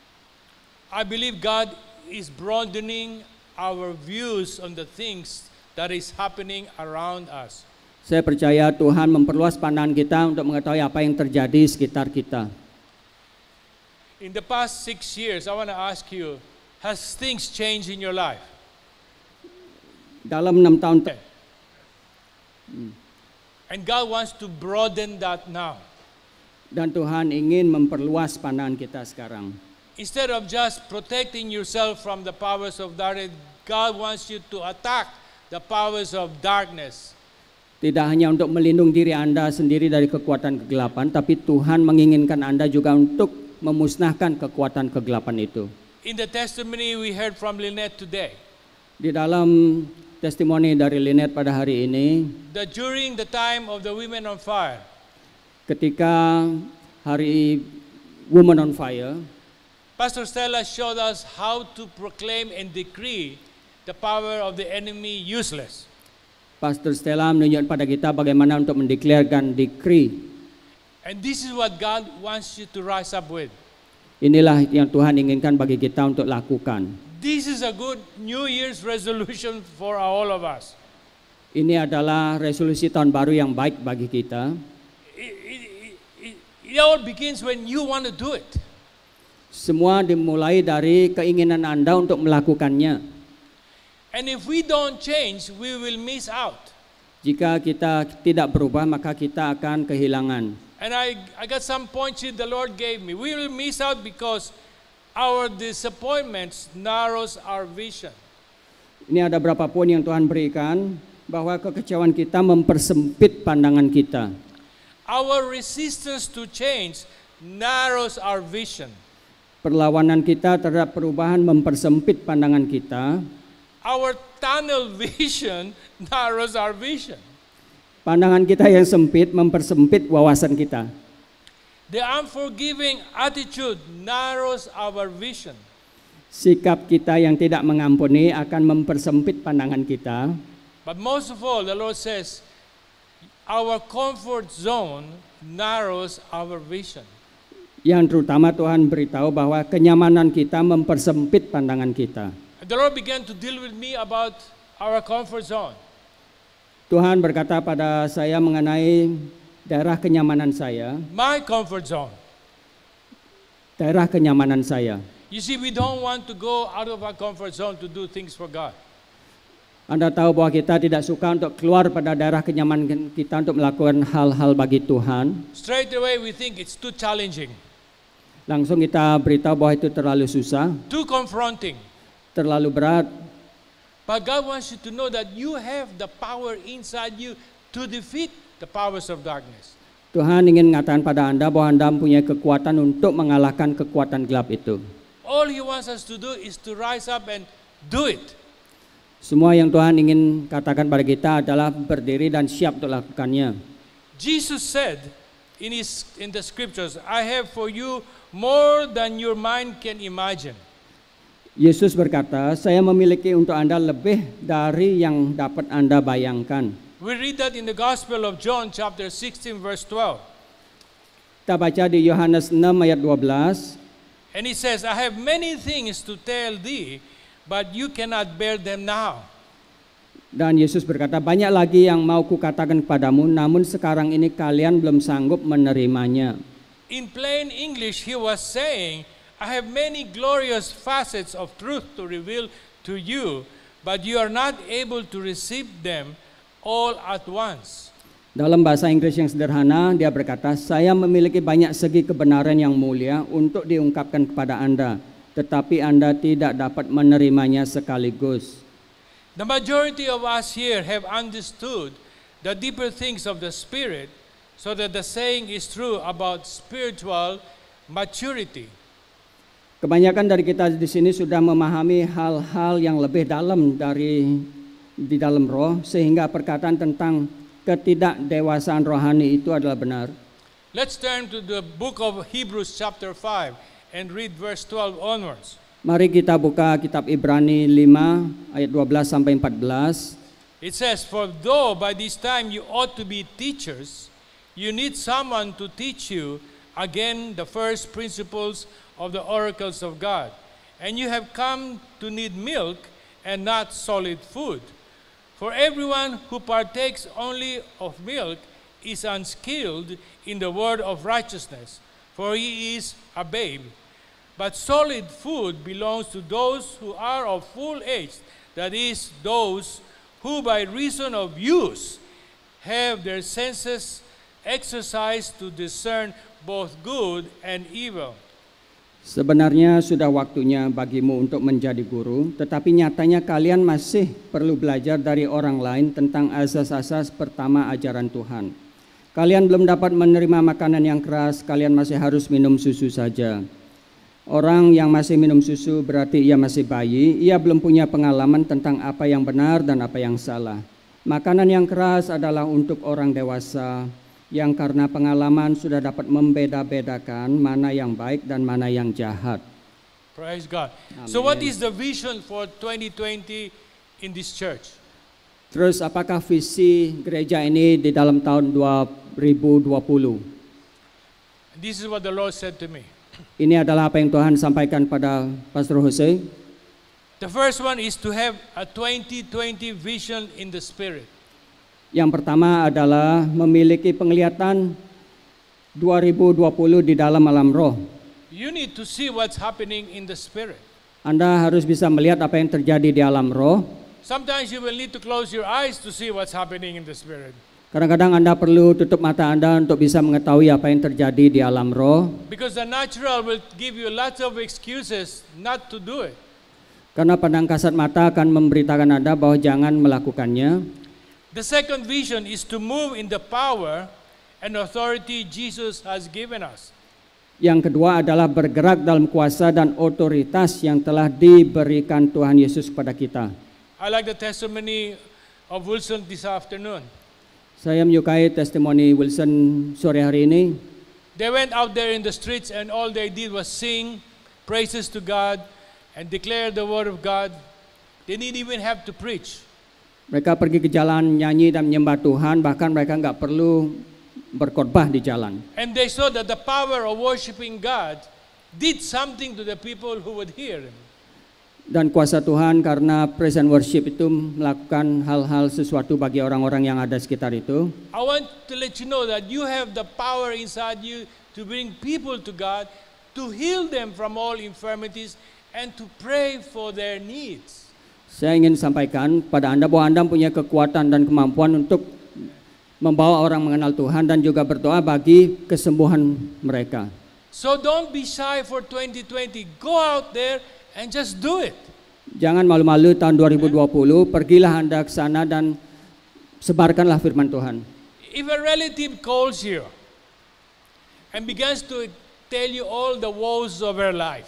I believe God is broadening our views on the things that is happening around us. Saya percaya Tuhan memperluas pandangan kita untuk mengetahui apa yang terjadi sekitar kita. In the past 6 years, I want to ask you, has things changed in your life? Dalam 6 tahun And God wants to broaden that now. Dan Tuhan ingin memperluas pandangan kita sekarang. Instead of just protecting yourself from the powers of darkness, God wants you to attack the powers of darkness. Tidak hanya untuk melindungi diri Anda sendiri dari kekuatan kegelapan, tapi Tuhan menginginkan Anda juga untuk memusnahkan kekuatan kegelapan itu. In the testimony we heard from Lynette today, Di dalam testimoni dari Lynette pada hari ini, that during the time of the Women on Fire, ketika hari Women on Fire, Pastor Stella showed us how to proclaim and decree the power of the enemy useless. Pastor Stella menunjukkan pada kita bagaimana untuk mendeklarkan decree. And this is what God wants you to rise up with. Inilah yang Tuhan inginkan bagi kita untuk lakukan. This is a good New Year's resolution for all of us. Ini adalah resolusi tahun baru yang baik bagi kita. It all begins when you want to do it. Semua dimulai dari keinginan Anda untuk melakukannya. And if we don't change, we will miss out. Jika kita tidak berubah, maka kita akan kehilangan. And I got some points here the Lord gave me. We will miss out because our disappointments narrows our vision. Ini ada beberapa poin yang Tuhan berikan, bahwa kekecewaan kita mempersempit pandangan kita. Our resistance to change narrows our vision. Perlawanan kita terhadap perubahan mempersempit pandangan kita. Our tunnel vision narrows our vision. Pandangan kita yang sempit mempersempit wawasan kita. The unforgiving attitude narrows our vision. Sikap kita yang tidak mengampuni akan mempersempit pandangan kita. But most of all, the Lord says, our comfort zone narrows our vision. Yang terutama Tuhan beritahu bahwa kenyamanan kita mempersempit pandangan kita. The Lord began to deal with me about our comfort zone. Tuhan berkata pada saya mengenai daerah kenyamanan saya. My comfort zone. Daerah kenyamanan saya. You see, we don't want to go out of our comfort zone to do things for God. Anda tahu bahwa kita tidak suka untuk keluar pada daerah kenyamanan kita untuk melakukan hal-hal bagi Tuhan. Straight away we think it's too challenging. Langsung kita beritahu bahwa itu terlalu susah, Too confronting. terlalu berat. But God wants you to know that you have the power inside you to defeat the powers of darkness. Tuhan ingin mengatakan pada Anda bahwa Anda mempunyai kekuatan untuk mengalahkan kekuatan gelap itu. All He wants us to do is to rise up and do it. Semua yang Tuhan ingin katakan pada kita adalah berdiri dan siap untuk lakukannya. Jesus said in the scriptures, I have for you more than your mind can imagine. Yesus berkata, saya memiliki untuk Anda lebih dari yang dapat Anda bayangkan. We read that in the Gospel of John chapter 16 verse 12. Kita baca di Yohanes 6 ayat 12. And He says, I have many things to tell thee, but you cannot bear them now. Dan Yesus berkata, banyak lagi yang mau kukatakan kepadamu, namun sekarang ini kalian belum sanggup menerimanya. In plain English, He was saying, I have many glorious facets of truth to reveal to you, but you are not able to receive them all at once. Dalam bahasa Inggris yang sederhana, dia berkata, saya memiliki banyak segi kebenaran yang mulia untuk diungkapkan kepada Anda, tetapi Anda tidak dapat menerimanya sekaligus. The majority of us here have understood the deeper things of the Spirit, so that the saying is true about spiritual maturity. Kebanyakan dari kita di sini sudah memahami hal-hal yang lebih dalam di dalam roh, sehingga perkataan tentang ketidakdewasaan rohani itu adalah benar. Let's turn to the book of Hebrews chapter 5 and read verse 12 onwards. Mari kita buka kitab Ibrani 5 ayat 12 sampai 14. It says, for though by this time you ought to be teachers, you need someone to teach you again the first principles of the oracles of God. And you have come to need milk and not solid food. For everyone who partakes only of milk is unskilled in the word of righteousness, for he is a babe. But solid food belongs to those who are of full age, that is, those who by reason of use have their senses exercised to discern both good and evil. Sebenarnya sudah waktunya bagimu untuk menjadi guru, tetapi nyatanya kalian masih perlu belajar dari orang lain tentang asas-asas pertama ajaran Tuhan. Kalian belum dapat menerima makanan yang keras, kalian masih harus minum susu saja. Orang yang masih minum susu berarti ia masih bayi, ia belum punya pengalaman tentang apa yang benar dan apa yang salah. Makanan yang keras adalah untuk orang dewasa, yang karena pengalaman sudah dapat membeda-bedakan mana yang baik dan mana yang jahat. Praise God. Amen. So what is the vision for 2020 in this church? Terus apakah visi gereja ini di dalam tahun 2020? This is what the Lord said to me. Ini adalah apa yang Tuhan sampaikan pada Pastor Jose. The first one is to have a 2020 vision in the Spirit. Yang pertama adalah memiliki penglihatan 2020 di dalam alam roh. You need to see what's happening in the Spirit. Anda harus bisa melihat apa yang terjadi di alam roh. Sometimes you will need to close your eyes to see what's happening in the Spirit. Kadang-kadang Anda perlu tutup mata Anda untuk bisa mengetahui apa yang terjadi di alam roh. Because the natural will give you lots of excuses not to do it. Karena pandang kasat mata akan memberitakan Anda bahwa jangan melakukannya. The second vision is to move in the power and authority Jesus has given us. Yang kedua adalah bergerak dalam kuasa dan otoritas yang telah diberikan Tuhan Yesus kepada kita. I like the testimony of Wilson this afternoon. Saya menyukai testimoni Wilson sore hari ini. They went out there in the streets and all they did was sing praises to God and declare the word of God. They didn't even have to preach. Mereka pergi ke jalan nyanyi dan menyembah Tuhan, bahkan mereka nggak perlu berkhotbah di jalan. And they saw that the power of worshiping God did something to the people who would hear him. Dan kuasa Tuhan karena praise and worship itu melakukan hal-hal sesuatu bagi orang-orang yang ada sekitar itu. I want to let you know that you have the power inside you to bring people to God, to heal them from all infirmities, and to pray for their needs. Saya ingin sampaikan pada Anda bahwa Anda punya kekuatan dan kemampuan untuk membawa orang mengenal Tuhan dan juga berdoa bagi kesembuhan mereka. So don't be shy for 2020. Go out there and just do it. Jangan malu-malu tahun 2020, pergilah Anda ke sana dan sebarkanlah firman Tuhan. If a relative calls you and begins to tell you all the woes of her life.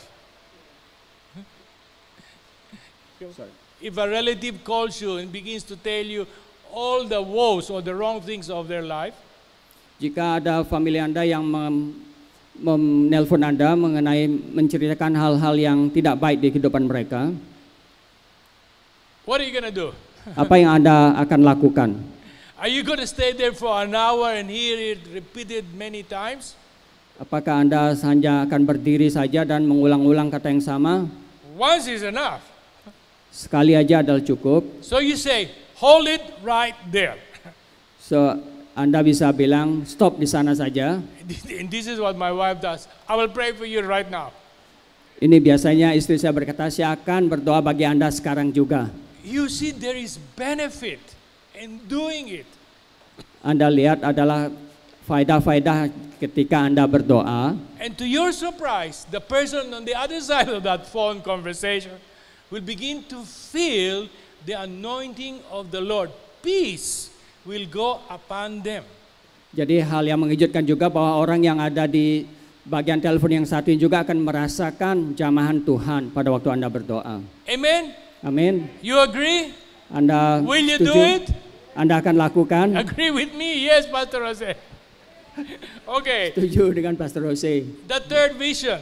If a relative calls you and begins to tell you all the woes or the wrong things of their life. Jika ada famili Anda yang menelpon Anda mengenai menceritakan hal-hal yang tidak baik di kehidupan mereka, what are you going to do? Apa yang Anda akan lakukan? Are you going to stay there for an hour and hear it repeated many times? Apakah Anda hanya akan berdiri saja dan mengulang-ulang kata yang sama? Once is enough. Sekali aja adalah cukup. So you say, hold it right there. So Anda bisa bilang stop di sana saja. And this is what my wife does. I will pray for you right now. Ini biasanya istri saya berkata, saya akan berdoa bagi Anda sekarang juga. You see there is benefit in doing it. Anda lihat adalah faedah-faedah ketika Anda berdoa. And to your surprise, the person on the other side of that phone conversation will begin to feel the anointing of the Lord. Peace will go upon them. Jadi hal yang mengejutkan juga bahwa orang yang ada di bagian telepon yang satu ini juga akan merasakan jamahan Tuhan pada waktu Anda berdoa. Amen? Amin. You agree? Anda Will you setuju? do it? Anda akan lakukan? Agree with me? Yes, Pastor Jose. Okay. Setuju dengan Pastor Jose. The third vision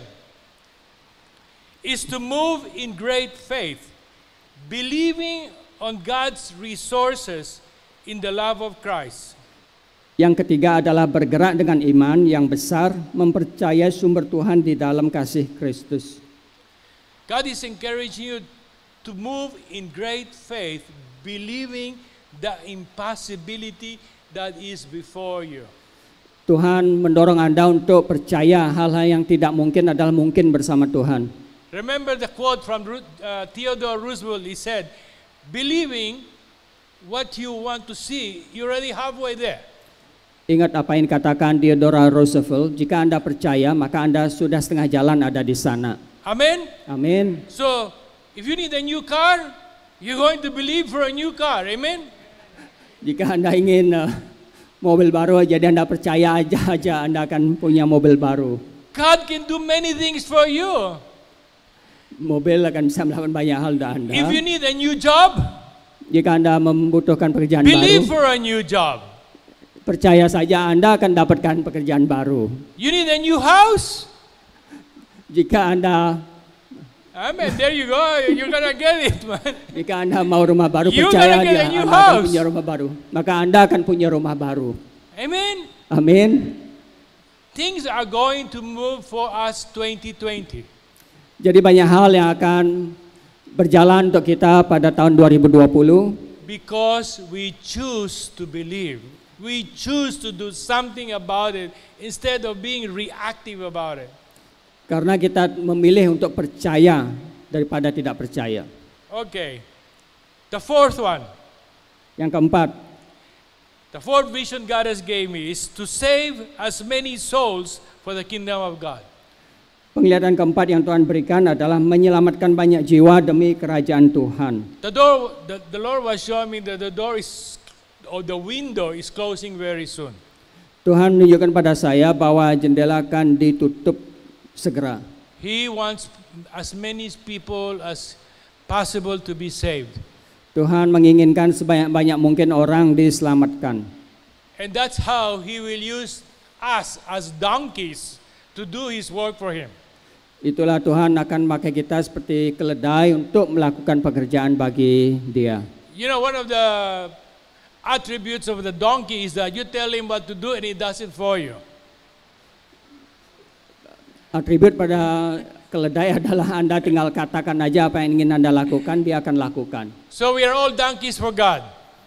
is to move in great faith, believing on God's resources in the love of Christ. Yang ketiga adalah bergerak dengan iman yang besar, mempercayai sumber Tuhan di dalam kasih Kristus. God is encouraging you to move in great faith, believing the impossibility that is before you. Tuhan mendorong Anda untuk percaya hal-hal yang tidak mungkin adalah mungkin bersama Tuhan. Remember the quote from Theodore Roosevelt. He said, believing what you want to see, you're already halfway there. Ingat apa yang dikatakan Theodore Roosevelt, jika Anda percaya maka Anda sudah setengah jalan ada di sana. Amen? Amin. So, if you need a new car, you're going to believe for a new car. Amen? Jika Anda ingin mobil baru, jadi Anda percaya aja Anda akan punya mobil baru. God can do many things for you. Mobil akan bisa melakukan banyak hal untuk Anda. If you need a new job, jika Anda membutuhkan pekerjaan believe baru, for a new job. percaya saja Anda akan dapatkan pekerjaan baru. You need a new house, Jika Anda Amen. There you go. You're gonna get it, man. Jika Anda mau rumah baru, You're percaya gonna get aja a new Anda akan house. punya rumah baru. Maka Anda akan punya rumah baru. Amen. Amin. Things are going to move for us 2020. Jadi banyak hal yang akan berjalan untuk kita pada tahun 2020. Because we choose to believe. We choose to do something about it instead of being reactive about it. Karena kita memilih untuk percaya daripada tidak percaya. Okay. The fourth one. Yang keempat, The fourth vision God has gave me is to save as many souls for the kingdom of God. penglihatan keempat yang Tuhan berikan adalah menyelamatkan banyak jiwa demi kerajaan Tuhan. The Lord was showing me that the door is, or the window is closing very soon. Tuhan menunjukkan pada saya bahwa jendela akan ditutup segera. He wants as many people as possible to be saved. Tuhan menginginkan sebanyak-banyak mungkin orang diselamatkan. And that's how He will use us as donkeys to do His work for Him. Itulah Tuhan akan pakai kita seperti keledai untuk melakukan pekerjaan bagi Dia. You know, one of the attributes of the donkey is that you tell him what to do and he does it for you. Atribut pada keledai adalah Anda tinggal katakan aja apa yang ingin Anda lakukan, dia akan lakukan. So we are all donkeys for God.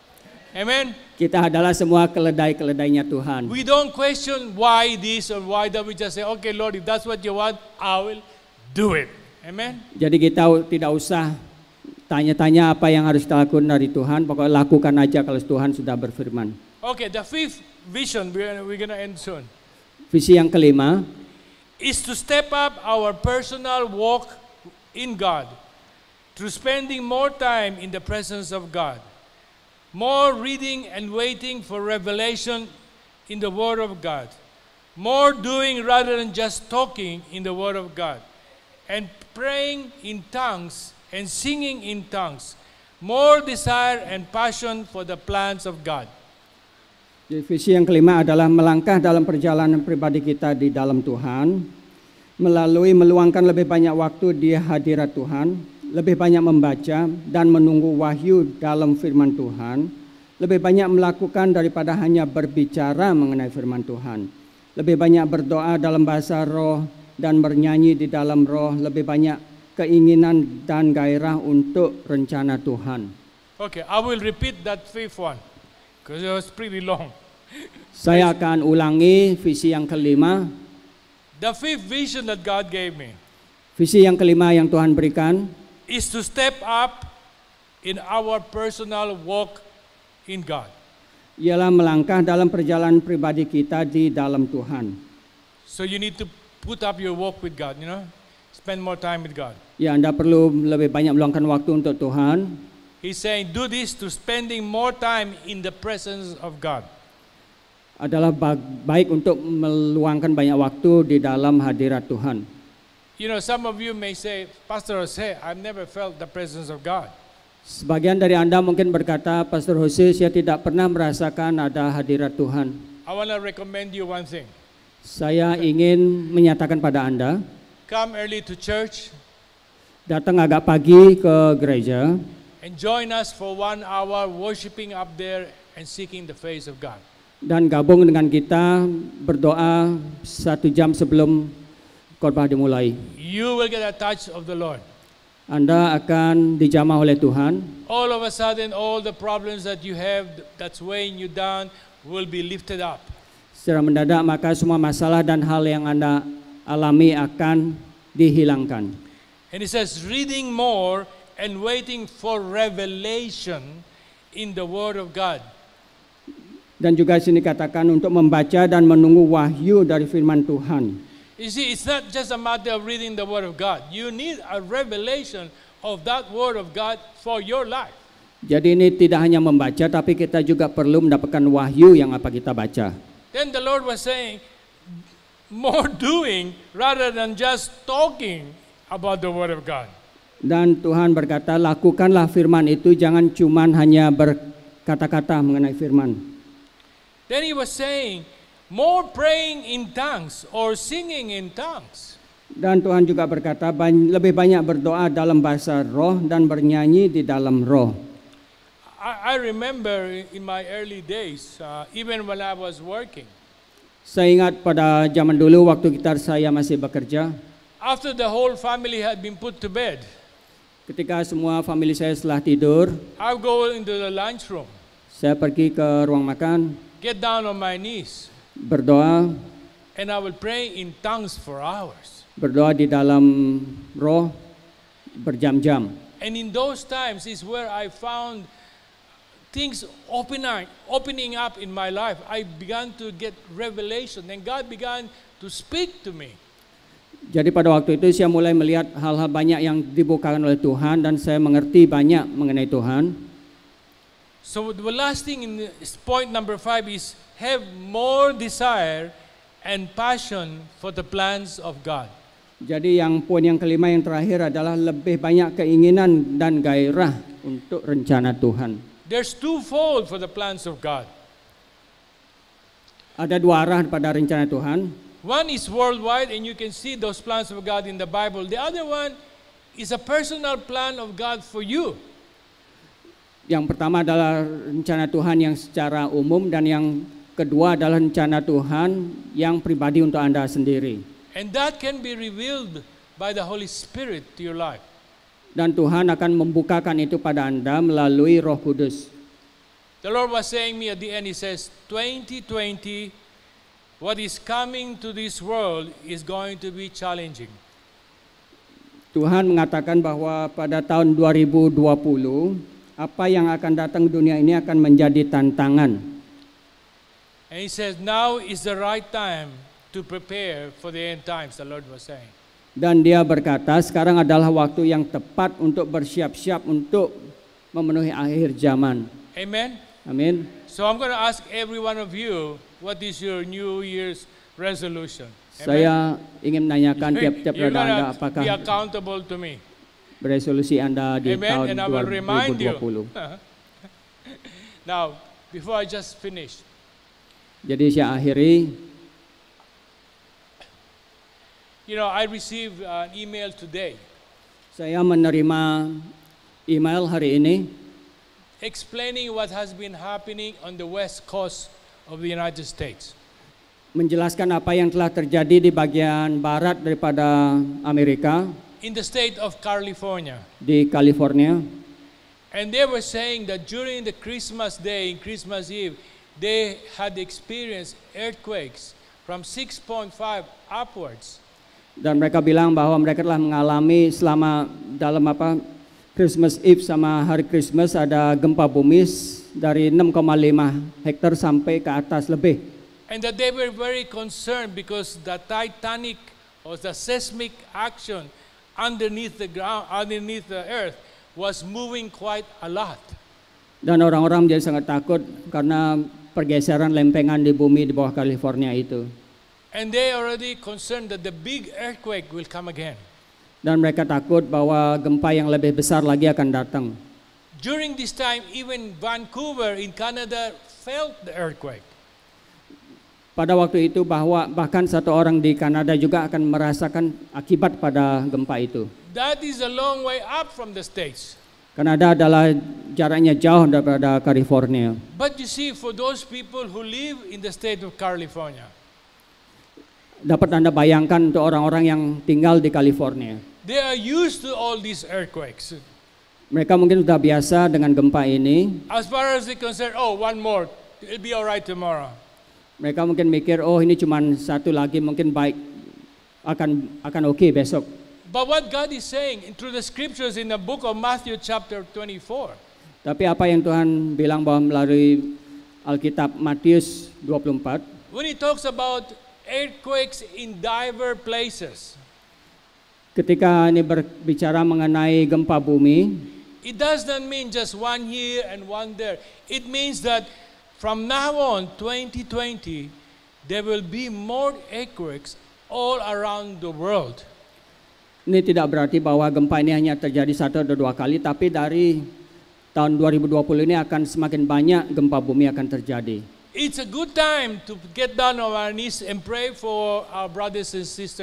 Amen. Kita adalah semua keledai-keledainya Tuhan. We don't question why this or why that. We just say, okay, Lord, if that's what you want, I will do it. Amen. Jadi kita tidak usah tanya-tanya apa yang harus kita lakukan dari Tuhan, pokoknya lakukan aja kalau Tuhan sudah berfirman. Okay, the fifth vision, we're going to end soon, Visi yang kelima is to step up our personal walk in God through spending more time in the presence of God, more reading and waiting for revelation in the Word of God, more doing rather than just talking in the Word of God, and praying in tongues and singing in tongues, more desire and passion for the plans of God. Jadi visi yang kelima adalah melangkah dalam perjalanan pribadi kita di dalam Tuhan, melalui meluangkan lebih banyak waktu di hadirat Tuhan, lebih banyak membaca dan menunggu wahyu dalam firman Tuhan, lebih banyak melakukan daripada hanya berbicara mengenai firman Tuhan, lebih banyak berdoa dalam bahasa roh dan bernyanyi di dalam roh, lebih banyak keinginan dan gairah untuk rencana Tuhan. Okay, I will repeat that fifth one because it was pretty long. Saya akan ulangi visi yang kelima. The fifth vision that God gave me Visi yang kelima yang Tuhan berikan is to step up in our personal walk in God. ialah melangkah dalam perjalanan pribadi kita di dalam Tuhan. So you need to put up your walk with God, you know, spend more time with God. Ya, Anda perlu lebih banyak meluangkan waktu untuk Tuhan. He's saying do this to spending more time in the presence of God. Adalah baik untuk meluangkan banyak waktu di dalam hadirat Tuhan. You know, some of you may say, Pastor Jose, I've never felt the presence of God. Sebagian dari Anda mungkin berkata, Pastor Jose, saya tidak pernah merasakan ada hadirat Tuhan. I want to recommend you one thing. Saya ingin menyatakan pada Anda, Come early to church datang agak pagi ke gereja and join us for 1 hour worshiping up there and seeking the face of God. dan gabung dengan kita berdoa 1 jam sebelum khotbah dimulai. You will get a touch of the Lord. Anda akan dijamah oleh Tuhan. All of a sudden, all the problems that you have that's weighing you down will be lifted up. Secara mendadak maka semua masalah dan hal yang Anda alami akan dihilangkan. And it says, reading more and waiting for revelation in the Word of God. Dan juga sini katakan untuk membaca dan menunggu wahyu dari firman Tuhan. You see, it's not just a matter of reading the Word of God. You need a revelation of that Word of God for your life. Jadi ini tidak hanya membaca, tapi kita juga perlu mendapatkan wahyu yang apa kita baca. Then the Lord was saying, more doing rather than just talking about the Word of God. Dan Tuhan berkata, lakukanlah firman itu, jangan cuman hanya berkata-kata mengenai firman. Then He was saying, more praying in tongues or singing in tongues. Dan Tuhan juga berkata lebih banyak berdoa dalam bahasa roh dan bernyanyi di dalam roh. I remember in my early days, even when I was working, Saya ingat pada zaman dulu waktu saya masih bekerja, after the whole family had been put to bed, ketika semua famili saya setelah tidur, I would go into the lunchroom, saya pergi ke ruang makan, get down on my knees, berdoa, and I would pray in tongues for hours. berdoa di dalam roh berjam-jam. And in those times is where I found things opening up in my life. I began to get revelation and God began to speak to me. Jadi pada waktu itu saya mulai melihat hal-hal banyak yang dibukakan oleh Tuhan dan saya mengerti banyak mengenai Tuhan. So the last thing in point number 5 is have more desire and passion for the plans of God. Jadi yang poin yang kelima yang terakhir adalah lebih banyak keinginan dan gairah untuk rencana Tuhan. There's twofold for the plans of God. Ada dua arah pada rencana Tuhan. One is worldwide and you can see those plans of God in the Bible. The other one is a personal plan of God for you. Yang pertama adalah rencana Tuhan yang secara umum dan yang kedua adalah rencana Tuhan yang pribadi untuk Anda sendiri. And that can be revealed by the Holy Spirit to your life. Dan Tuhan akan membukakan itu pada Anda melalui Roh Kudus. The Lord was saying me at the end, He says, 2020, what is coming to this world is going to be challenging. Tuhan mengatakan bahwa pada tahun 2020, apa yang akan datang ke dunia ini akan menjadi tantangan. And He says, now is the right time to prepare for the end times, the Lord was saying. Dan Dia berkata, sekarang adalah waktu yang tepat untuk bersiap-siap untuk memenuhi akhir zaman. Amen? Amin. So I'm going to ask every one of you, what is your New Year's resolution? Amen? Saya ingin menanyakan tiap-tiap You're dari Anda going to apakah be accountable to me. resolusi Anda di Amen? tahun And I will remind you. 2020. Now, before I just finish, Jadi saya akhiri. you know, I received an email today Saya menerima email hari ini explaining what has been happening on the west coast of the United States. menjelaskan apa yang telah terjadi di bagian barat daripada Amerika, In the state of California. di California. And they were saying that during the Christmas day, Christmas Eve, they had experienced earthquakes from 6.5 upwards. Dan mereka bilang bahwa mereka telah mengalami selama dalam Christmas Eve sama hari Christmas ada gempa bumi dari 6,5 hektar sampai ke atas lebih. And that they were very concerned because the titanic or the seismic action underneath the ground, underneath the earth was moving quite a lot. Dan orang-orang menjadi sangat takut karena pergeseran lempengan di bumi di bawah California itu. And they already concerned that the big earthquake will come again. Dan mereka takut bahwa gempa yang lebih besar lagi akan datang. During this time, even Vancouver in Canada felt the earthquake. Pada waktu itu bahkan satu orang di Kanada juga akan merasakan akibat pada gempa itu. That is a long way up from the States. Kanada adalah jaraknya jauh daripada California. But you see, for those people who live in the state of California, Dapat Anda bayangkan untuk orang-orang yang tinggal di California. they are used to all these earthquakes. Mereka mungkin sudah biasa dengan gempa ini. As far as they're concerned, oh, one more, it'll be all right tomorrow. Mereka mungkin mikir, oh ini cuma satu lagi, mungkin baik, akan oke besok. But what God is saying through the scriptures in the book of Matthew chapter 24, Tapi apa yang Tuhan bilang bahwa melalui Alkitab Matius 24, when He talks about earthquakes in diverse places, ketika ini berbicara mengenai gempa bumi, it does not mean just one here and one there. It means that from now on, 2020, there will be more earthquakes all around the world. ini tidak berarti bahwa gempa ini hanya terjadi satu atau dua kali, tapi dari tahun 2020 ini akan semakin banyak gempa bumi akan terjadi. It's a good time to get down on our knees and pray for our brothers and sisters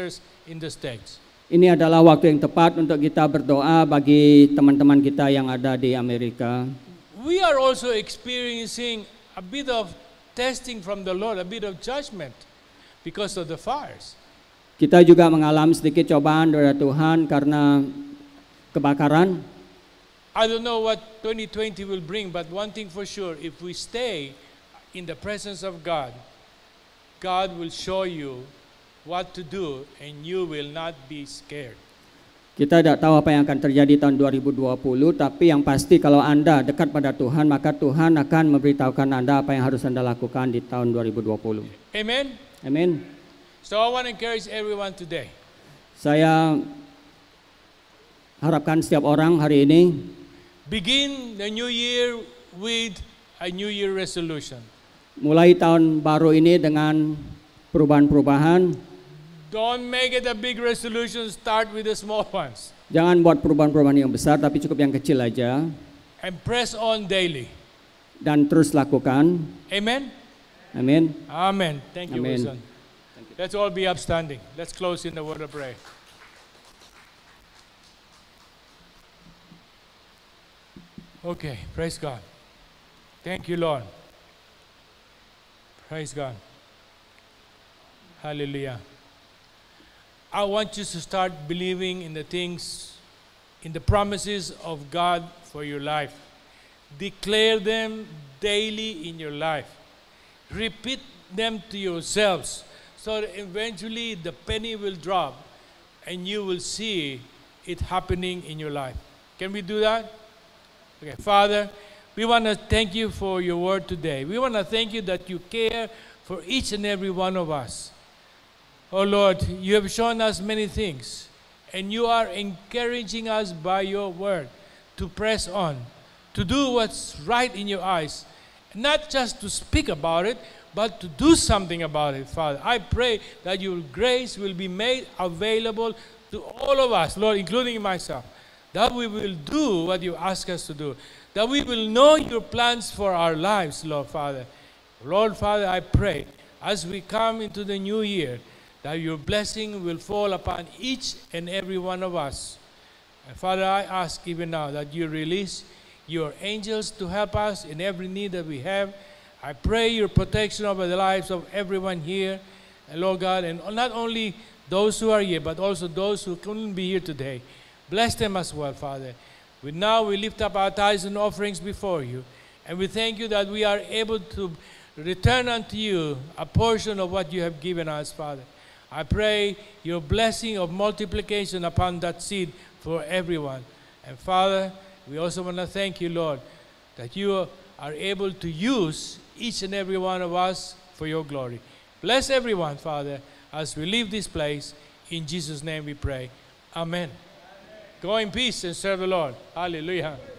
in the States. Ini adalah waktu yang tepat untuk kita berdoa bagi teman-teman kita yang ada di Amerika. We are also experiencing a bit of testing from the Lord, a bit of judgment because of the fires. Kita juga mengalami sedikit cobaan dari Tuhan karena kebakaran. I don't know what 2020 will bring, but one thing for sure, if we stay in the presence of God, God will show you what to do and you will not be scared. Kita tidak tahu apa yang akan terjadi tahun 2020, tapi yang pasti kalau Anda dekat pada Tuhan, maka Tuhan akan memberitahukan Anda apa yang harus Anda lakukan di tahun 2020. Amen? Amin. So I want to encourage everyone today. Saya harapkan setiap orang hari ini Begin the new year with a new year resolution. mulai tahun baru ini dengan perubahan-perubahan. Don't make it a big resolution, start with the small ones. Jangan buat perubahan-perubahan yang besar, tapi cukup yang kecil aja. And press on daily. Dan terus lakukan. Amen? Amin. Amen. Thank you, Amen. Wilson. Let's all be upstanding. Let's close in the word of prayer. Okay, praise God. Thank you, Lord. Praise God. Hallelujah. I want you to start believing in the things, in the promises of God for your life. Declare them daily in your life. Repeat them to yourselves so that eventually the penny will drop and you will see it happening in your life. Can we do that? Okay, Father, we want to thank you for your word today. We want to thank you that you care for each and every one of us. Oh Lord, you have shown us many things, and you are encouraging us by your word to press on, to do what's right in your eyes, not just to speak about it, but to do something about it, Father. I pray that your grace will be made available to all of us, Lord, including myself, that we will do what you ask us to do, that we will know your plans for our lives, Lord Father. Lord Father, I pray as we come into the new year, that your blessing will fall upon each and every one of us. And Father, I ask even now that you release your angels to help us in every need that we have. I pray your protection over the lives of everyone here, and Lord God, and not only those who are here, but also those who couldn't be here today. Bless them as well, Father. Now we lift up our tithes and offerings before you, and we thank you that we are able to return unto you a portion of what you have given us, Father. I pray your blessing of multiplication upon that seed for everyone. And Father, we also want to thank you, Lord, that you are able to use each and every one of us for your glory. Bless everyone, Father, as we leave this place. In Jesus' name we pray. Amen. Go in peace and serve the Lord. Hallelujah.